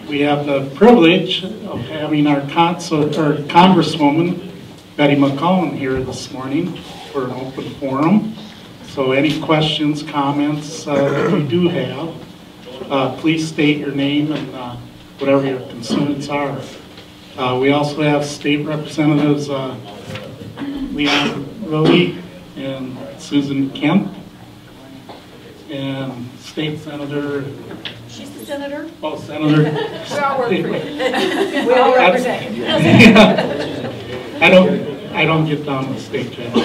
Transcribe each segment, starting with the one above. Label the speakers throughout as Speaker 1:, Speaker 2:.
Speaker 1: We have the privilege of having our Congresswoman, Betty McCollum, here this morning for an open forum. So any questions, comments that you do have, please state your name and whatever your concerns are. We also have state representatives Lillie and Susan Kemp, and state senator.
Speaker 2: She's the senator?
Speaker 1: Oh, senator.
Speaker 2: We all work for you. We all represent you.
Speaker 1: I don't get down with state capital.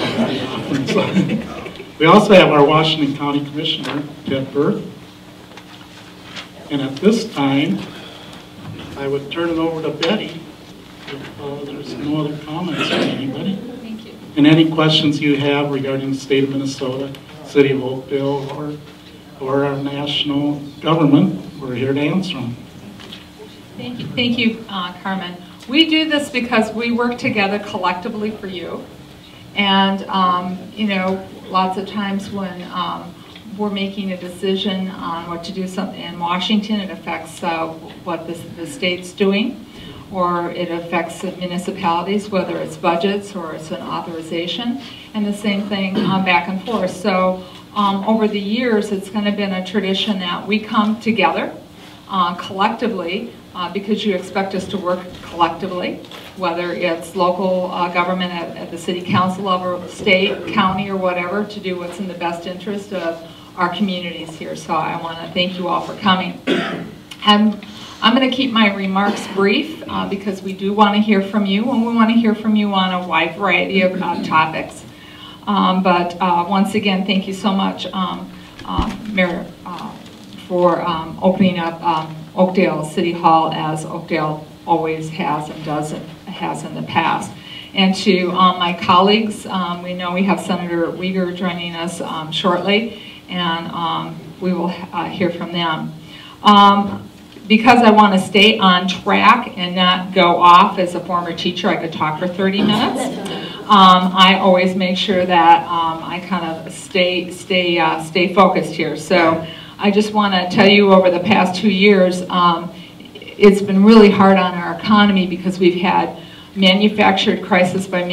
Speaker 1: We also have our Washington County Commissioner, Ted Berth. And at this time, I would turn it over to Betty if there's no other comments from anybody.
Speaker 2: Thank you.
Speaker 1: And any questions you have regarding the state of Minnesota, city of Oakdale, or our national government, we're here to answer them.
Speaker 3: Thank you, Carmen. We do this because we work together collectively for you. And, you know, lots of times when we're making a decision on what to do something in Washington, it affects what the state's doing, or it affects municipalities, whether it's budgets or it's an authorization, and the same thing back and forth. So over the years, it's kind of been a tradition that we come together collectively because you expect us to work collectively, whether it's local government at the city council level, state, county, or whatever, to do what's in the best interest of our communities here. So I want to thank you all for coming. I'm going to keep my remarks brief because we do want to hear from you, and we want to hear from you on a wide variety of topics. But once again, thank you so much, Mayor, for opening up Oakdale City Hall, as Oakdale always has and has in the past. And to my colleagues, we know we have Senator Wiger joining us shortly, and we will hear from them. Because I want to stay on track and not go off as a former teacher, I could talk for 30 minutes. I always make sure that I kind of stay focused here. So I just want to tell you, over the past 2 years, it's been really hard on our economy because we've had manufactured crisis by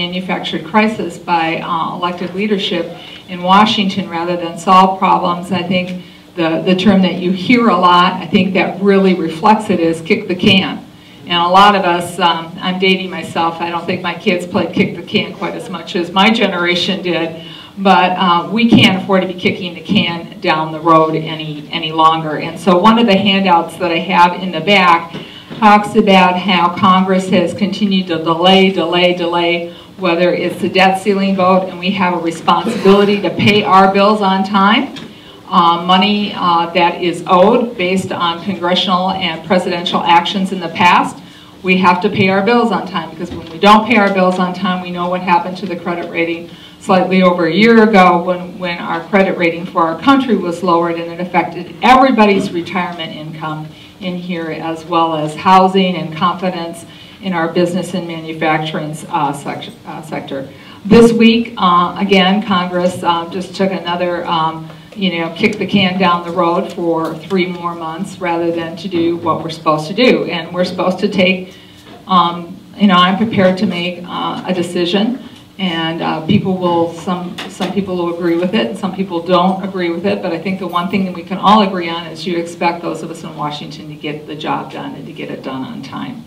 Speaker 3: elected leadership in Washington rather than solve problems. I think the term that you hear a lot, I think that really reflects it, is kick the can. And a lot of us, I'm dating myself, I don't think my kids played kick the can quite as much as my generation did, but we can't afford to be kicking the can down the road any longer. And so one of the handouts that I have in the back talks about how Congress has continued to delay, whether it's the debt ceiling vote, and we have a responsibility to pay our bills on time. Money that is owed based on congressional and presidential actions in the past. We have to pay our bills on time, because when we don't pay our bills on time, we know what happened to the credit rating slightly over a year ago when our credit rating for our country was lowered, and it affected everybody's retirement income in here, as well as housing and confidence in our business and manufacturing sector. This week, again, Congress just took another kick the can down the road for 3 more months rather than to do what we're supposed to do. And we're supposed to take, I'm prepared to make a decision, and some people will agree with it and some people don't agree with it, but I think the one thing that we can all agree on is you expect those of us in Washington to get the job done and to get it done on time.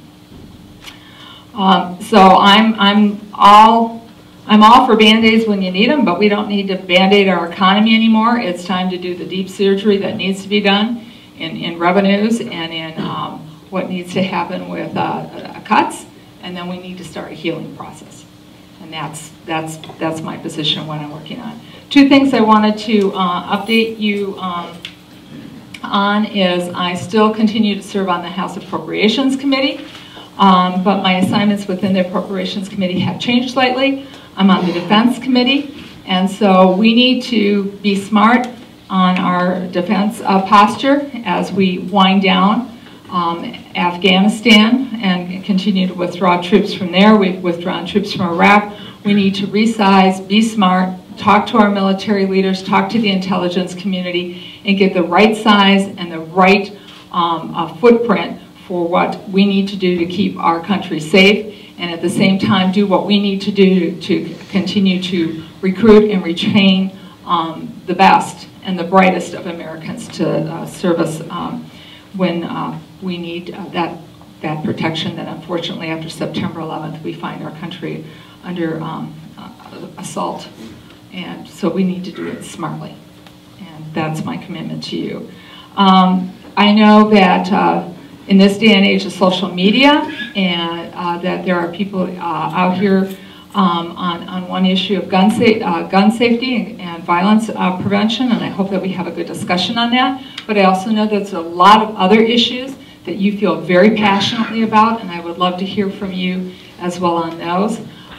Speaker 3: So I'm all for Band-Aids when you need them, but we don't need to Band-Aid our economy anymore. It's time to do the deep surgery that needs to be done in revenues and in what needs to happen with cuts, and then we need to start a healing process. And that's my position on what I'm working on. 2 things I wanted to update you on is I still continue to serve on the House Appropriations Committee, but my assignments within the Appropriations Committee have changed slightly. I'm on the Defense Committee, and so we need to be smart on our defense posture as we wind down Afghanistan and continue to withdraw troops from there. We've withdrawn troops from Iraq. We need to resize, be smart, talk to our military leaders, talk to the intelligence community, and get the right size and the right footprint for what we need to do to keep our country safe, and at the same time do what we need to do to continue to recruit and retain the best and the brightest of Americans to serve us when we need that protection that unfortunately after September 11th we find our country under assault. And so we need to do it smartly. And that's my commitment to you. I know that in this day and age of social media, and that there are people out here on one issue of gun safety and violence prevention, and I hope that we have a good discussion on that. But I also know that there's a lot of other issues that you feel very passionately about, and I would love to hear from you as well on those.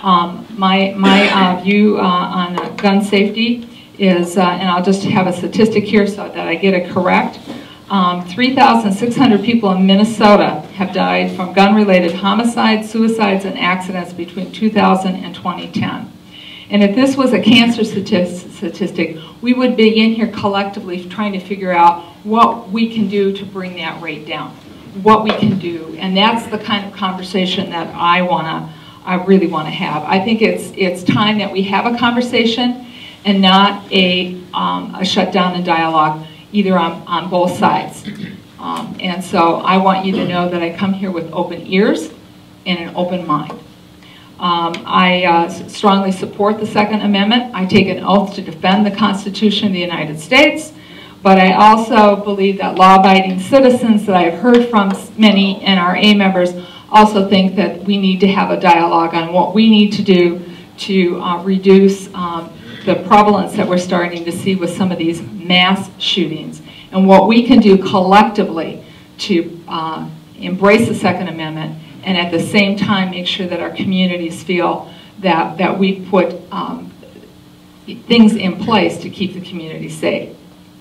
Speaker 3: My view on gun safety is, and I'll just have a statistic here so that I get it correct, 3,600 people in Minnesota have died from gun-related homicides, suicides, and accidents between 2000 and 2010. And if this was a cancer statistic, we would be in here collectively trying to figure out what we can do to bring that rate down, what we can do. And that's the kind of conversation that I really want to have. I think it's time that we have a conversation and not a shutdown and dialogue, either on both sides. And so I want you to know that I come here with open ears and an open mind. I strongly support the Second Amendment. I take an oath to defend the Constitution of the United States, but I also believe that law-abiding citizens that I've heard from many NRA members also think that we need to have a dialogue on what we need to do to reduce the prevalence that we're starting to see with some of these mass shootings, and what we can do collectively to embrace the Second Amendment and at the same time make sure that our communities feel that we put things in place to keep the community safe.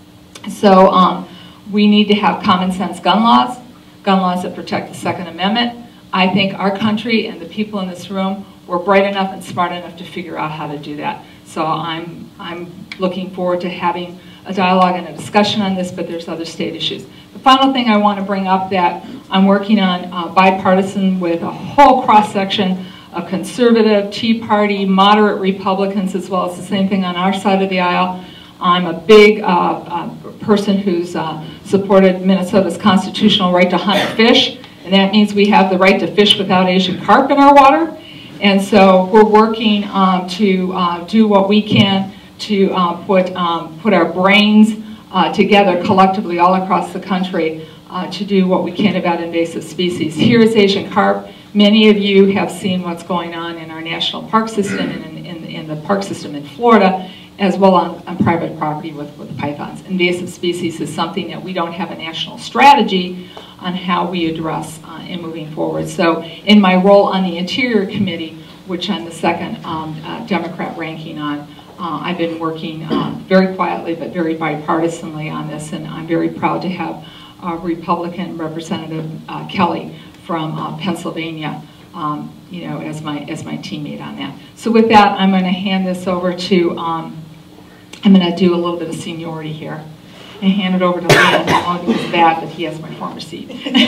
Speaker 3: So we need to have common sense gun laws that protect the Second Amendment. I think our country and the people in this room were bright enough and smart enough to figure out how to do that. So I'm looking forward to having a dialogue and a discussion on this, but there's other state issues. The final thing I want to bring up that I'm working on bipartisan with a whole cross-section of conservative, Tea Party, moderate Republicans, as well as the same thing on our side of the aisle. I'm a big person who's supported Minnesota's constitutional right to hunt and fish, and that means we have the right to fish without Asian carp in our water. And so we're working to do what we can to put our brains together collectively all across the country to do what we can about invasive species. Here is Asian carp. Many of you have seen what's going on in our national park system and in the park system in Florida, as well on private property with pythons. Invasive species is something that we don't have a national strategy on how we address in moving forward. So in my role on the Interior Committee, which I'm the second Democrat ranking on, I've been working very quietly but very bipartisanly on this, and I'm very proud to have Republican Representative Kelly from Pennsylvania as my teammate on that. So with that, I'm going to hand this over to, I'm going to do a little bit of seniority here and hand it over to Lee. I won't do his bad, but he has my former seat.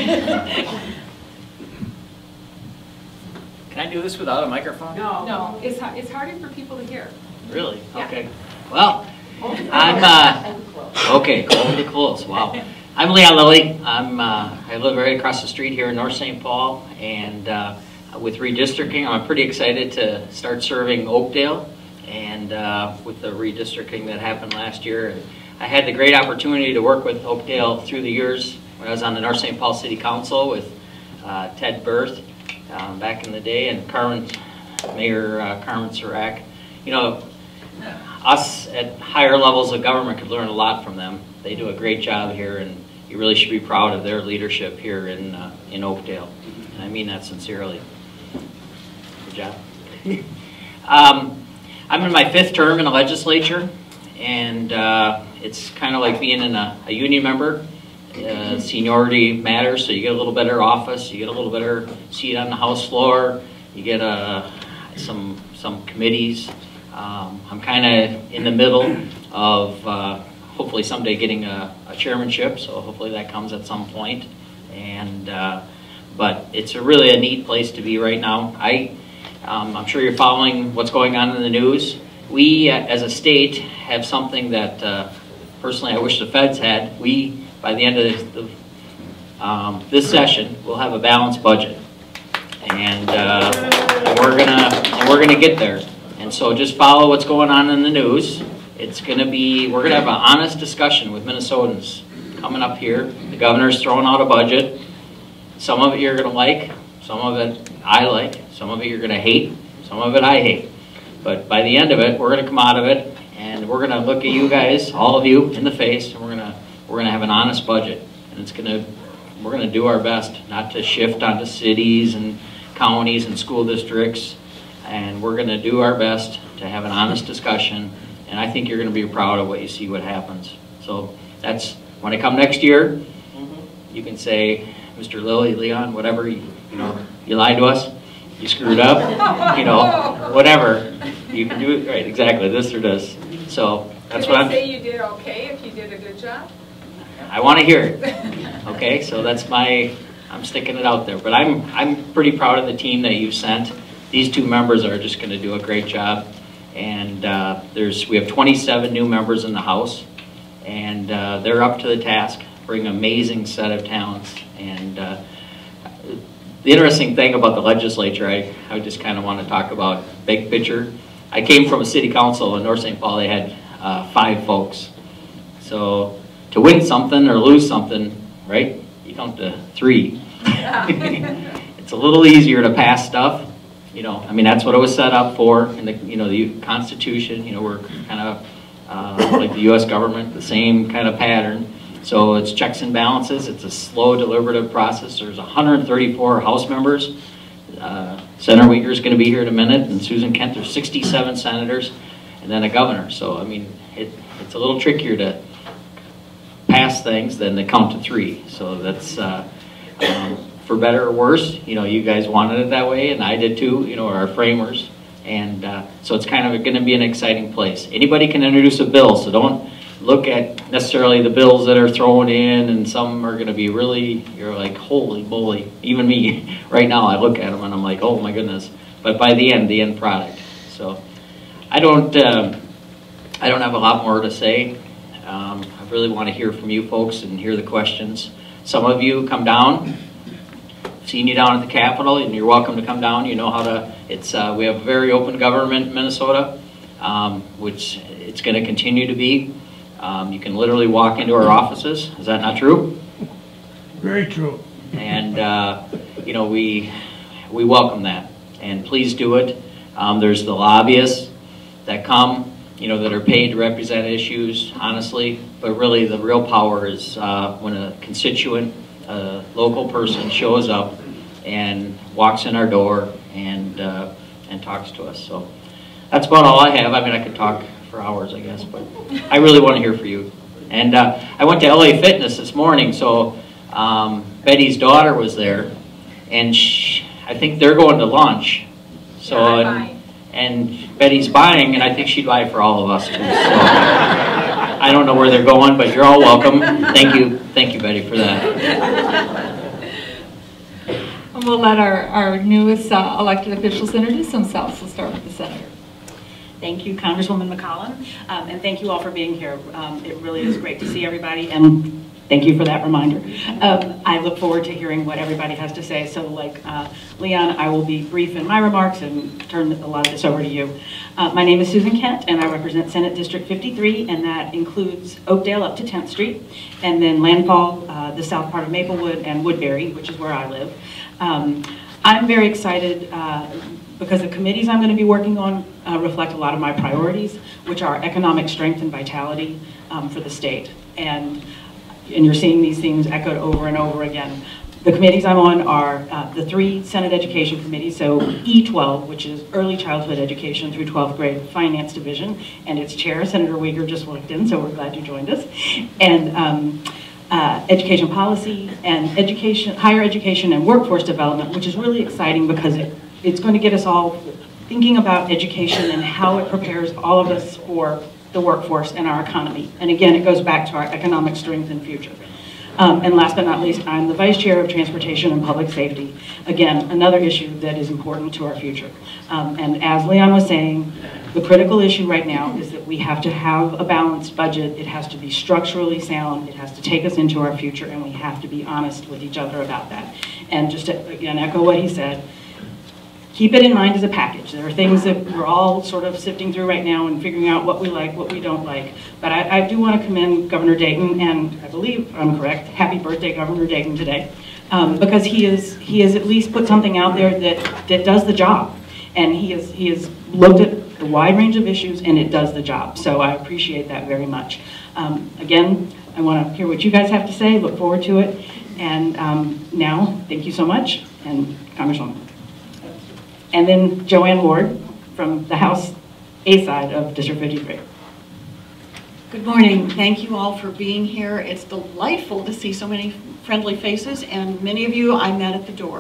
Speaker 4: Can I do this without a microphone?
Speaker 3: No, it's harder for people to hear.
Speaker 4: Really?
Speaker 3: Yeah.
Speaker 4: Okay. Well, I'm okay. Only close. Wow. I'm Lillie. I live right across the street here in North St. Paul, and with redistricting, I'm pretty excited to start serving Oakdale, and with the redistricting that happened last year, I had the great opportunity to work with Oakdale through the years when I was on the North St. Paul City Council with Ted Berth back in the day, and Mayor Carmen Sarrack. You know, us at higher levels of government could learn a lot from them. They do a great job here, and you really should be proud of their leadership here in Oakdale. And I mean that sincerely. Good job. I'm in my 5th term in the legislature, and it's kind of like being in a union member. Seniority matters, so you get a little better office, you get a little better seat on the House floor, you get some committees. I'm kind of in the middle of hopefully someday getting a chairmanship, so hopefully that comes at some point. And but it's really a neat place to be right now. I'm sure you're following what's going on in the news. We, as a state, have something that personally I wish the feds had. We, by the end of this session, will have a balanced budget, and we're gonna get there. And so just follow what's going on in the news. We're gonna have an honest discussion with Minnesotans coming up here. The governor's throwing out a budget. Some of it you're gonna like, some of it I like, some of it you're gonna hate, some of it I hate. But by the end of it, we're gonna come out of it, and we're gonna look at you guys, all of you, in the face, and we're gonna have an honest budget. And we're gonna do our best not to shift onto cities and counties and school districts, and we're gonna do our best to have an honest discussion. And I think you're gonna be proud of what you see what happens. So that's when I come next year. You can say, Mr. Lillie, Leon, whatever, you lied to us, you screwed up, whatever. You can do it right, exactly, this or this. So that's what I'm.
Speaker 2: Say you did okay if you did a good job?
Speaker 4: I want to hear it. Okay, so that's I'm sticking it out there. But I'm pretty proud of the team that you've sent. These two members are just going to do a great job. And we have 27 new members in the House, and they're up to the task, bring an amazing set of talents. And the interesting thing about the legislature, I just kind of want to talk about big picture. I came from a city council in North St. Paul. They had 5 folks. So to win something or lose something, right, you count to 3. It's a little easier to pass stuff. I mean, that's what it was set up for in the Constitution. We're kind of like the U.S. government, the same kind of pattern. So it's checks and balances. It's a slow, deliberative process. There's 134 House members. Senator Wiger is going to be here in a minute, and Susan Kent. There's 67 senators, and then a governor. So I mean, it's a little trickier to pass things than to count to 3. So that's for better or worse. You guys wanted it that way, and I did too. Our framers, and so it's kind of going to be an exciting place. Anybody can introduce a bill, so don't look at necessarily the bills that are thrown in, and some are going to be really, you're like, holy moly. Even me, right now, I look at them and I'm like, oh my goodness. But by the end product. So I don't have a lot more to say. I really want to hear from you folks and hear the questions. Some of you come down. Seen you down at the Capitol, and you're welcome to come down. You know how to. We have a very open government in Minnesota, which it's going to continue to be. You can literally walk into our offices. Is that not true?
Speaker 5: Very true.
Speaker 4: And we welcome that, and please do it. There's the lobbyists that come, that are paid to represent issues, honestly. But really, the real power is when a constituent, a local person, shows up and walks in our door and talks to us. So that's about all I have. I mean, I could talk for hours, I guess, but I really want to hear from you. And I went to LA Fitness this morning, so Betty's daughter was there, and I think they're going to lunch. So and Betty's buying, and I think she'd buy for all of us too. So I don't know where they're going, but you're all welcome. Thank you, Betty, for that.
Speaker 3: And we'll let our newest elected officials introduce themselves. We'll start with the senator.
Speaker 6: Thank you, Congresswoman McCollum, and thank you all for being here. It really is great to see everybody, and thank you for that reminder. I look forward to hearing what everybody has to say. So like Leon, I will be brief in my remarks and turn a lot of this over to you. My name is Susan Kent, and I represent Senate District 53, and that includes Oakdale up to 10th Street, and then Landfall, the south part of Maplewood, and Woodbury, which is where I live. I'm very excited because the committees I'm going to be working on reflect a lot of my priorities, which are economic strength and vitality for the state. And you're seeing these themes echoed over and over again. The committees I'm on are the 3 Senate Education Committees, so E12, which is Early Childhood Education through 12th grade Finance Division, and its chair, Senator Wiger, just walked in, so we're glad you joined us. And Education Policy and Higher Education and Workforce Development, which is really exciting because it's going to get us all thinking about education and how it prepares all of us for the workforce and our economy. And again, it goes back to our economic strength and future. And last but not least, I'm the Vice Chair of Transportation and Public Safety. Again, another issue that is important to our future. And as Leon was saying, the critical issue right now is that we have to have a balanced budget. It has to be structurally sound. It has to take us into our future, and we have to be honest with each other about that. And just to, again, echo what he said, keep it in mind as a package. There are things that we're all sort of sifting through right now and figuring out what we like, what we don't like. But I do want to commend Governor Dayton, and I believe I'm correct, happy birthday Governor Dayton today, because he has at least put something out there that does the job. And he has looked at the wide range of issues, and it does the job. So I appreciate that very much. Again, I want to hear what you guys have to say, look forward to it. And now, thank you so much, and Congresswoman. And then JoAnn Ward from the House A side of District 53.
Speaker 2: Good morning. Thank you all for being here. It's delightful to see so many friendly faces, and many of you I met at the door.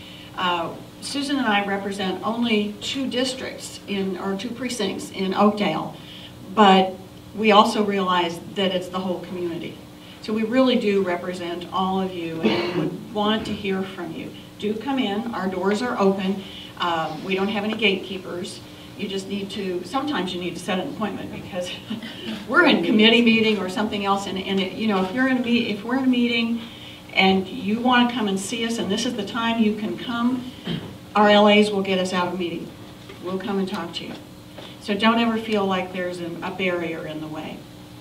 Speaker 2: Susan and I represent only 2 districts or 2 precincts in Oakdale, but we also realize that it's the whole community. So we really do represent all of you and would want to hear from you. Do come in. Our doors are open. We don't have any gatekeepers. You just need to, sometimes you need to set an appointment because we're in committee meeting or something else, and you know, if we're in a meeting and you want to come and see us and this is the time you can come, our LAs will get us out of a meeting. We'll come and talk to you. So don't ever feel like there's a barrier in the way.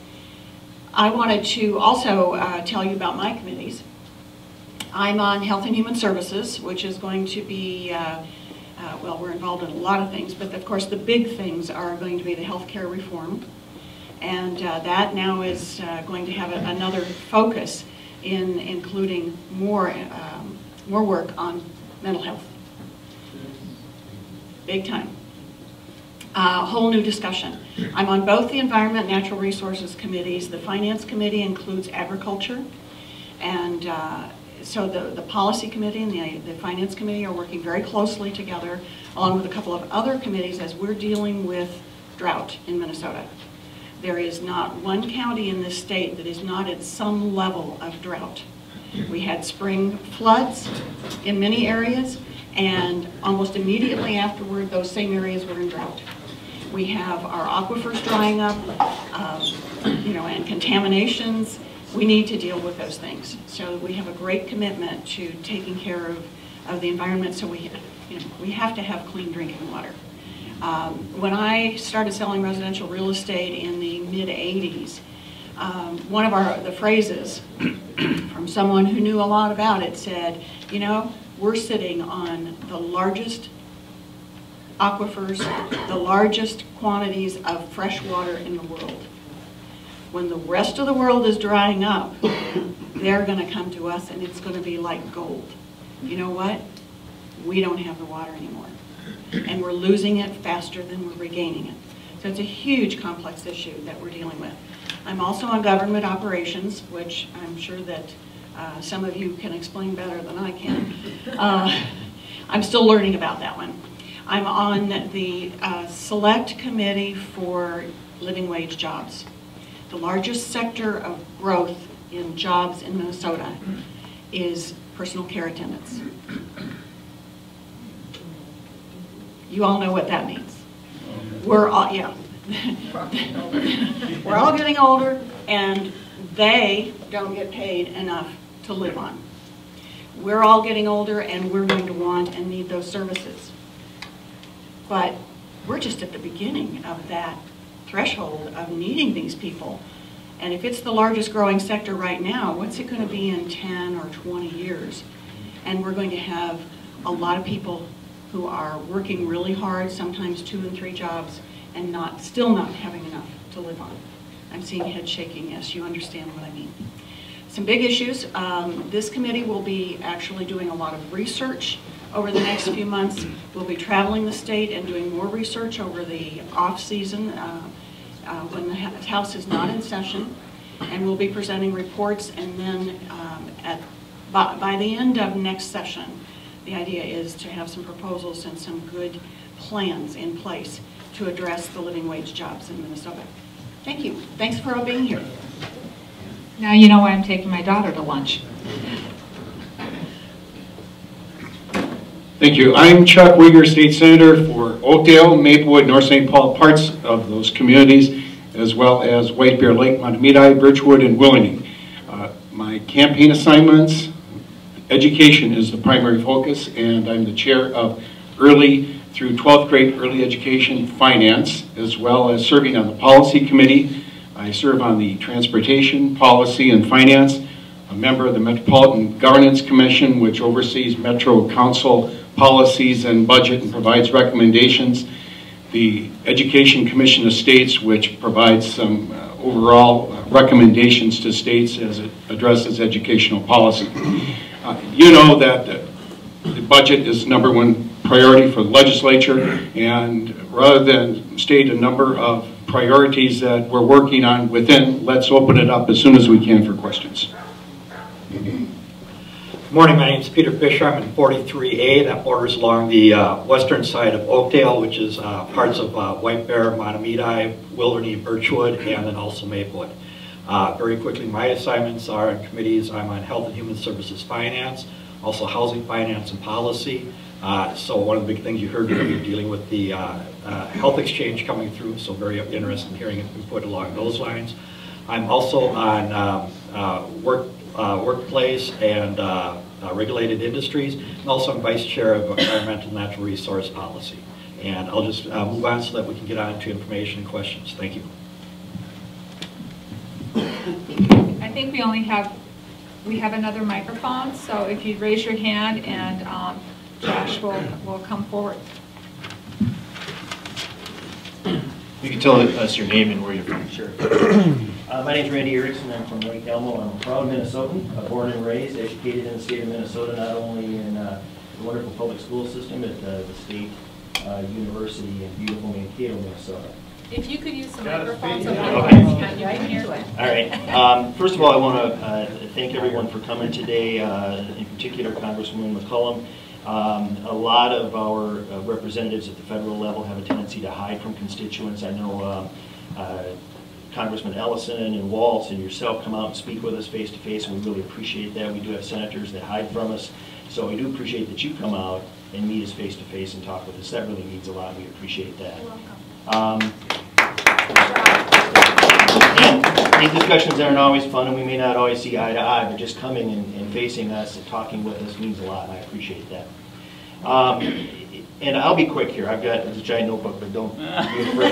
Speaker 2: I wanted to also tell you about my committees. I'm on Health and Human Services, which is going to be, well, we're involved in a lot of things, but of course the big things are going to be the healthcare reform. And that now is going to have another focus in including more work on mental health. Big time. Whole new discussion. I'm on both the Environment and Natural Resources Committees. The Finance Committee includes agriculture, and so the Policy Committee and the Finance Committee are working very closely together, along with a couple of other committees, as we're dealing with drought in Minnesota. There is not one county in this state that is not at some level of drought. We had spring floods in many areas, and almost immediately afterward, those same areas were in drought. We have our aquifers drying up, you know, and contaminations. We need to deal with those things. So we have a great commitment to taking care of the environment. So we have to have clean drinking water. When I started selling residential real estate in the mid-'80s, one of the phrases from someone who knew a lot about it said, you know, we're sitting on the largest aquifers, the largest quantities of fresh water in the world. When the rest of the world is drying up, they're going to come to us and it's going to be like gold. You know what? We don't have the water anymore. And we're losing it faster than we're regaining it. So it's a huge complex issue that we're dealing with. I'm also on government operations, which I'm sure that some of you can explain better than I can. I'm still learning about that one. I'm on the Select Committee for Living Wage Jobs. The largest sector of growth in jobs in Minnesota is personal care attendants. You all know what that means. We're all, yeah. We're all getting older, and they don't get paid enough to live on. We're all getting older, and we're going to want and need those services. But we're just at the beginning of that threshold of needing these people. And if it's the largest growing sector right now, what's it going to be in 10 or 20 years? And we're going to have a lot of people who are working really hard, sometimes 2 and 3 jobs, and still not having enough to live on. I'm seeing head shaking. Yes, you understand what I mean. Some big issues. This committee will be actually doing a lot of research over the next few months. We'll be traveling the state and doing more research over the off-season when the House is not in session. And we'll be presenting reports, and then by the end of next session, the idea is to have some proposals and some good plans in place to address the living wage jobs in Minnesota. Thank you. Thanks for all being here.
Speaker 3: Now you know why I'm taking my daughter to lunch.
Speaker 7: Thank you. I'm Chuck Wiger, State Senator for Oakdale, Maplewood, North St. Paul, parts of those communities, as well as White Bear Lake, Matamidi, Birchwood, and Willington. My campaign assignments, education is the primary focus, and I'm the chair of early through 12th grade early education finance, as well as serving on the policy committee. I serve on the transportation, policy, and finance, a member of the Metropolitan Governance Commission, which oversees Metro Council policies and budget and provides recommendations. The Education Commission of States, which provides some overall recommendations to states as it addresses educational policy. You know that the budget is #1 priority for the legislature, and rather than state a number of priorities that we're working on within, let's open it up as soon as we can for questions.
Speaker 8: Good morning, my name is Peter Fisher. I'm in 43A, that borders along the western side of Oakdale, which is parts of White Bear, Matamidi, Willington, Birchwood, and then also Maplewood. Very quickly, my assignments are in committees. I'm on Health and Human Services Finance, also Housing Finance and Policy. So one of the big things you heard, we're dealing with the health exchange coming through, so very interested in hearing input along those lines. I'm also on workplace and regulated industries, and also I'm vice chair of environmental natural resource policy. And I'll just move on so that we can get on to information and questions. Thank you.
Speaker 3: I think we have another microphone, so if you'd raise your hand and Josh will come forward.
Speaker 9: You can tell us your name and where you're from. Sure. My name is Randy Erickson. I'm from Lake Elmo. I'm a proud Minnesotan, born and raised, educated in the state of Minnesota, not only in the wonderful public school system at the state university in beautiful Mankato, Minnesota.
Speaker 3: If you could use the microphone so
Speaker 9: All right. First of all, I want to thank everyone for coming today, in particular Congresswoman McCollum. A lot of our representatives at the federal level have a tendency to hide from constituents. I know Congressman Ellison and Waltz and yourself come out and speak with us face to face, and we really appreciate that. We do have senators that hide from us, so we do appreciate that you come out and meet us face to face and talk with us. That really means a lot. We appreciate that.
Speaker 3: You're welcome.
Speaker 9: And these discussions aren't always fun, and we may not always see eye to eye, but just coming and facing us and talking with us means a lot, and I appreciate that. And I'll be quick here. I've got this giant notebook, but don't be afraid.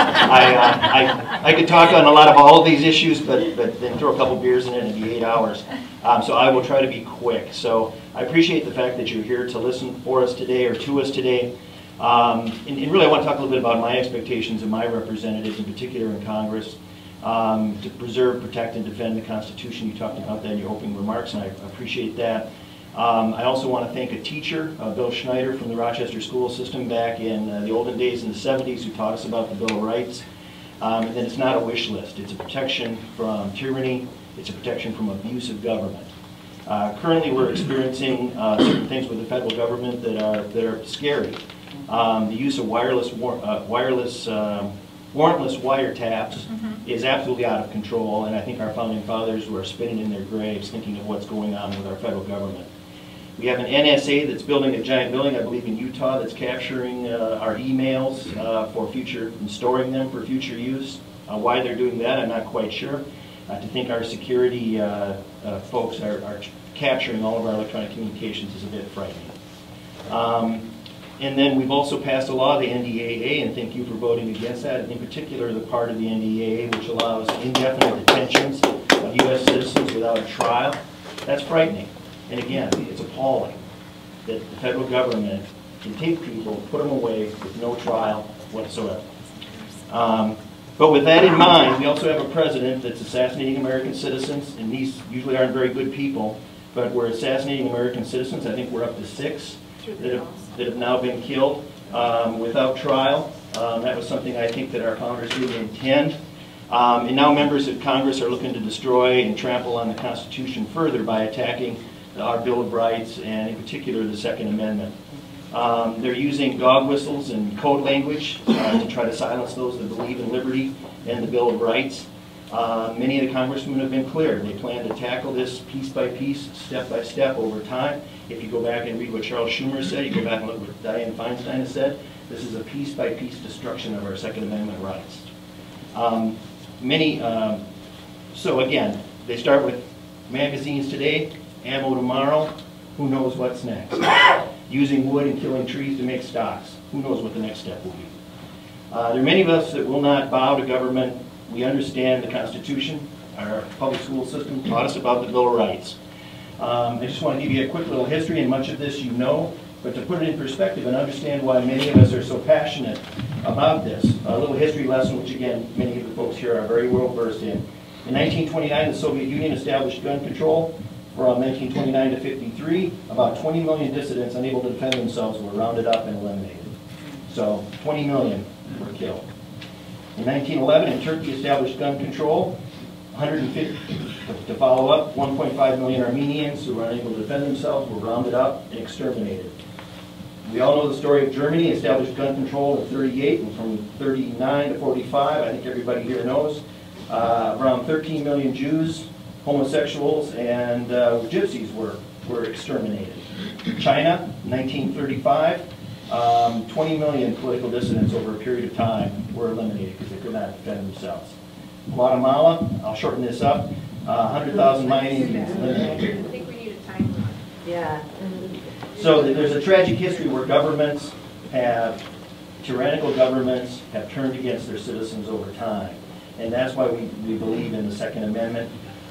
Speaker 9: I could talk on a lot of all of these issues, but then throw a couple beers in it and it'd be 8 hours. So I will try to be quick. So I appreciate the fact that you're here to listen for us today or to us today. And really I want to talk a little bit about my expectations of my representatives, in particular in Congress, to preserve, protect, and defend the Constitution. You talked about that in your opening remarks, and I appreciate that. I also want to thank a teacher, Bill Schneider from the Rochester school system back in the olden days in the 70s, who taught us about the Bill of Rights. And then it's not a wish list. It's a protection from tyranny. It's a protection from abuse of government. Currently we're experiencing certain things with the federal government that are scary. The use of warrantless wiretaps is absolutely out of control, and I think our founding fathers were spinning in their graves thinking of what's going on with our federal government. We have an NSA that's building a giant building, I believe in Utah, that's capturing our emails for future and storing them for future use. Why they're doing that, I'm not quite sure. To think our security folks are capturing all of our electronic communications is a bit frightening. And then we've also passed a law, the NDAA, and thank you for voting against that. In particular, the part of the NDAA which allows indefinite detentions of U.S. citizens without a trial. That's frightening. And again, it's appalling that the federal government can take people, put them away with no trial whatsoever. But with that in mind, we also have a president that's assassinating American citizens, and these usually aren't very good people, but we're assassinating American citizens. I think we're up to 6 that have now been killed without trial. That was something I think that our founders didn't intend. And now members of Congress are looking to destroy and trample on the Constitution further by attacking our Bill of Rights, and in particular the Second Amendment. They're using dog whistles and code language to try to silence those that believe in liberty and the Bill of Rights. Many of the congressmen have been clear. They plan to tackle this piece by piece, step by step over time. If you go back and read what Charles Schumer said, you go back and look what Dianne Feinstein has said, this is a piece by piece destruction of our Second Amendment rights. So again, they start with magazines today, ammo tomorrow, who knows what's next. Using wood and killing trees to make stocks, who knows what the next step will be. There are many of us that will not bow to government. We understand the Constitution. Our public school system taught us about the Bill of Rights. I just want to give you a quick little history, and much of this you know, but to put it in perspective and understand why many of us are so passionate about this. A little history lesson, which again, many of the folks here are very well versed in. In 1929, the Soviet Union established gun control. From 1929 to 53, about 20 million dissidents unable to defend themselves were rounded up and eliminated. So 20 million were killed. In 1911, in Turkey established gun control. 150, to follow up, 1.5 million Armenians who were unable to defend themselves were rounded up and exterminated. We all know the story of Germany, established gun control in 38, and from 39 to 45, I think everybody here knows, around 13 million Jews, homosexuals, and gypsies were exterminated. China, 1935, 20 million political dissidents over a period of time were eliminated because they could not defend themselves. Guatemala, I'll shorten this up, 100,000 Mayan Indians eliminated.
Speaker 10: I think we need a timeline. Yeah.
Speaker 9: So there's a tragic history where governments have, tyrannical governments have turned against their citizens over time. And that's why we believe in the Second Amendment.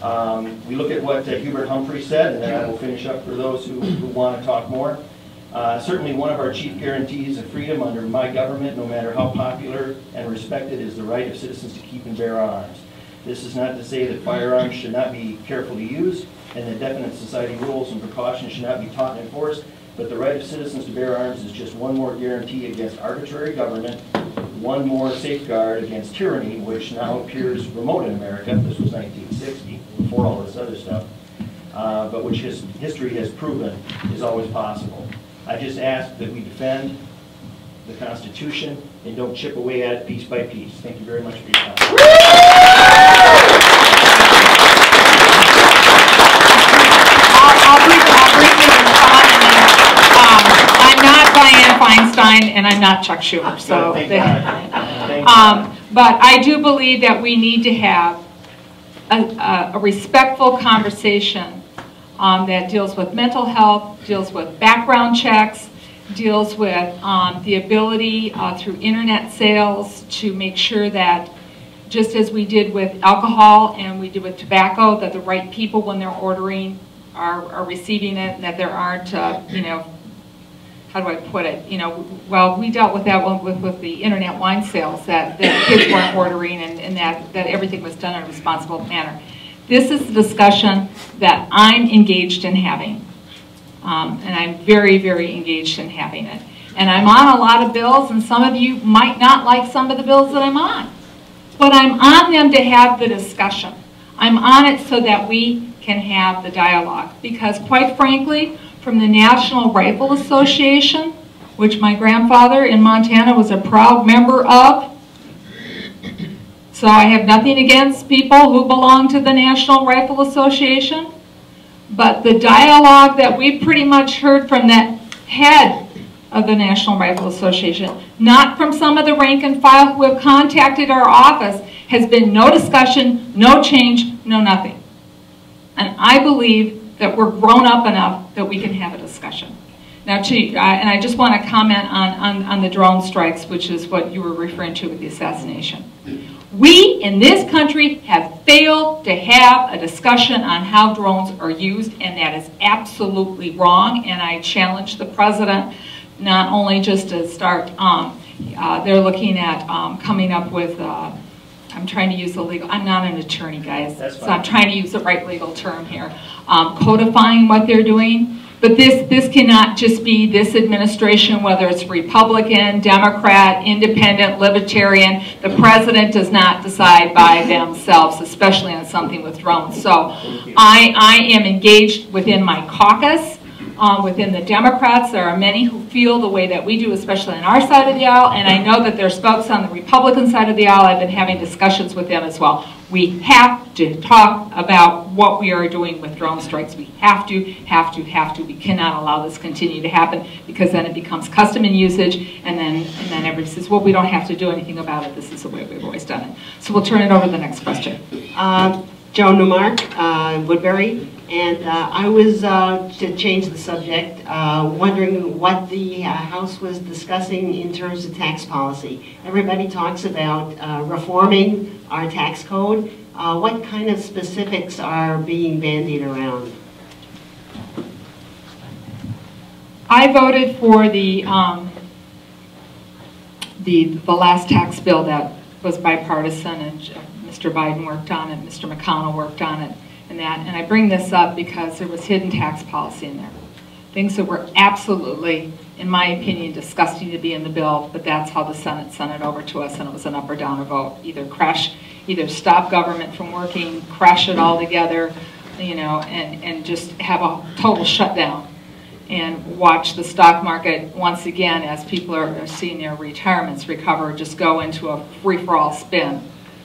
Speaker 9: We look at what Hubert Humphrey said, and then I will finish up for those who want to talk more. Certainly one of our chief guarantees of freedom under my government, no matter how popular and respected, is the right of citizens to keep and bear arms. This is not to say that firearms should not be carefully used and that definite society rules and precautions should not be taught and enforced, but the right of citizens to bear arms is just one more guarantee against arbitrary government, one more safeguard against tyranny, which now appears remote in America. This was 1960, before all this other stuff, but which history has proven is always possible. I just ask that we defend the Constitution and don't chip away at it piece by piece. Thank you very much for your time.
Speaker 3: I'll briefly respond, and then, I'm not Dianne Feinstein and I'm not Chuck Schumer. So, but I do believe that we need to have a respectful conversation that deals with mental health, deals with background checks, deals with the ability through internet sales to make sure that, just as we did with alcohol and we did with tobacco, that the right people when they're ordering are receiving it, and that there aren't, you know, how do I put it? You know, well, we dealt with that one with the internet wine sales, that kids weren't ordering, and that everything was done in a responsible manner. This is the discussion that I'm engaged in having, and I'm very, very engaged in having it. And I'm on a lot of bills, and some of you might not like some of the bills that I'm on, but I'm on them to have the discussion. I'm on it so that we can have the dialogue, because quite frankly, from the National Rifle Association, which my grandfather in Montana was a proud member of, so I have nothing against people who belong to the National Rifle Association, but the dialogue that we pretty much heard from that head of the National Rifle Association, not from some of the rank and file who have contacted our office, has been no discussion, no change, no nothing. And I believe that we're grown up enough that we can have a discussion. Now, and I just want to comment on the drone strikes, which is what you were referring to with the assassination. We in this country have failed to have a discussion on how drones are used, and that is absolutely wrong. And I challenge the president not only just to start, they're looking at coming up with, I'm trying to use the legal, I'm not an attorney, guys, so I'm trying to use the right legal term here, codifying what they're doing. But this cannot just be this administration, whether it's Republican, Democrat, Independent, Libertarian. The president does not decide by themselves, especially on something with drones. So I am engaged within my caucus within the Democrats. There are many who feel the way that we do, especially on our side of the aisle, and I know that there's folks on the Republican side of the aisle. I've been having discussions with them as well. We have to talk about what we are doing with drone strikes. We have to. We cannot allow this to continue to happen, because then it becomes custom and usage, and then everybody says, well, we don't have to do anything about it. This is the way we've always done it. So we'll turn it over to the next question.
Speaker 11: Joan Newmark, Woodbury, and I was, to change the subject, wondering what the House was discussing in terms of tax policy. Everybody talks about reforming our tax code. What kind of specifics are being bandied around?
Speaker 3: I voted for the last tax bill that was bipartisan, and Mr. Biden worked on it, Mr. McCollum worked on it, and I bring this up because there was hidden tax policy in there. Things that were absolutely, in my opinion, disgusting to be in the bill, but that's how the Senate sent it over to us, and it was an up or down vote. Either stop government from working, crash it all together, you know, and just have a total shutdown, and watch the stock market once again, as people are seeing their retirements recover, just go into a free-for-all spin.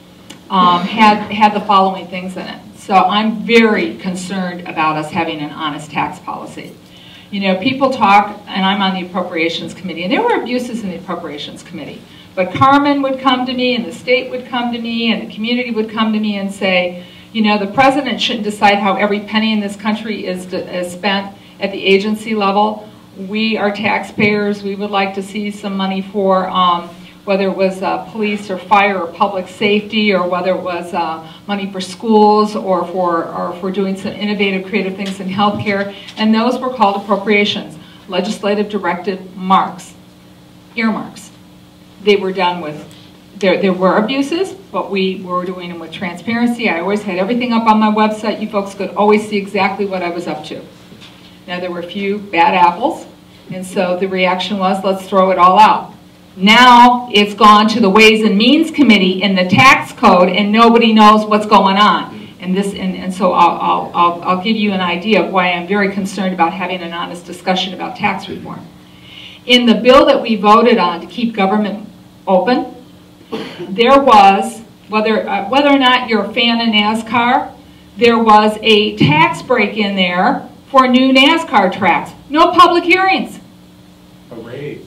Speaker 3: Had the following things in it. So I'm very concerned about us having an honest tax policy. You know, people talk, and I'm on the Appropriations Committee, and there were abuses in the Appropriations Committee. But Carmen would come to me, and the state would come to me, and the community would come to me and say, you know, the president shouldn't decide how every penny in this country is spent at the agency level. We are taxpayers. We would like to see some money for whether it was police or fire or public safety, or whether it was money for schools, or for doing some innovative, creative things in healthcare, and those were called appropriations, legislative directed marks, earmarks. They were done with, there were abuses, but we were doing them with transparency. I always had everything up on my website. You folks could always see exactly what I was up to. Now, there were a few bad apples, and so the reaction was, let's throw it all out. Now it's gone to the Ways and Means Committee in the tax code, and nobody knows what's going on. And so I'll give you an idea of why I'm very concerned about having an honest discussion about tax reform. In the bill that we voted on to keep government open, there was, whether or not you're a fan of NASCAR, there was a tax break in there for new NASCAR tracks. No public hearings.
Speaker 5: A raise.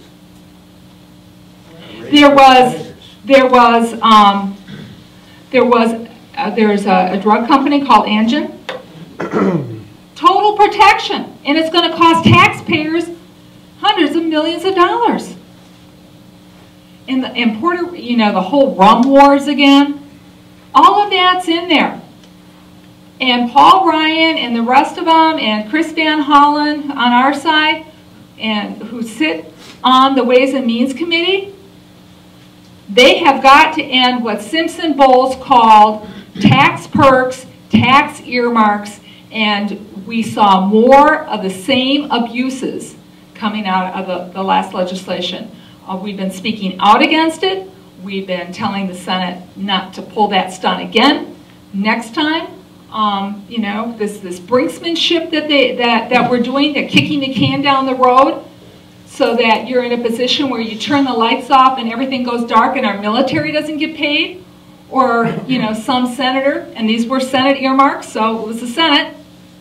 Speaker 3: There's a drug company called Engine. Total protection, and it's going to cost taxpayers hundreds of millions of dollars. And you know, the whole rum wars again, all of that's in there. And Paul Ryan and the rest of them, and Chris Van Hollen on our side, and who sit on the Ways and Means Committee, they have got to end what Simpson Bowles called tax perks, tax earmarks, and we saw more of the same abuses coming out of the last legislation. We've been speaking out against it. We've been telling the Senate not to pull that stunt again next time. You know, this brinksmanship that we're doing, that kicking the can down the road, so that you're in a position where you turn the lights off and everything goes dark and our military doesn't get paid, or you know, some senator, and these were Senate earmarks, so it was the Senate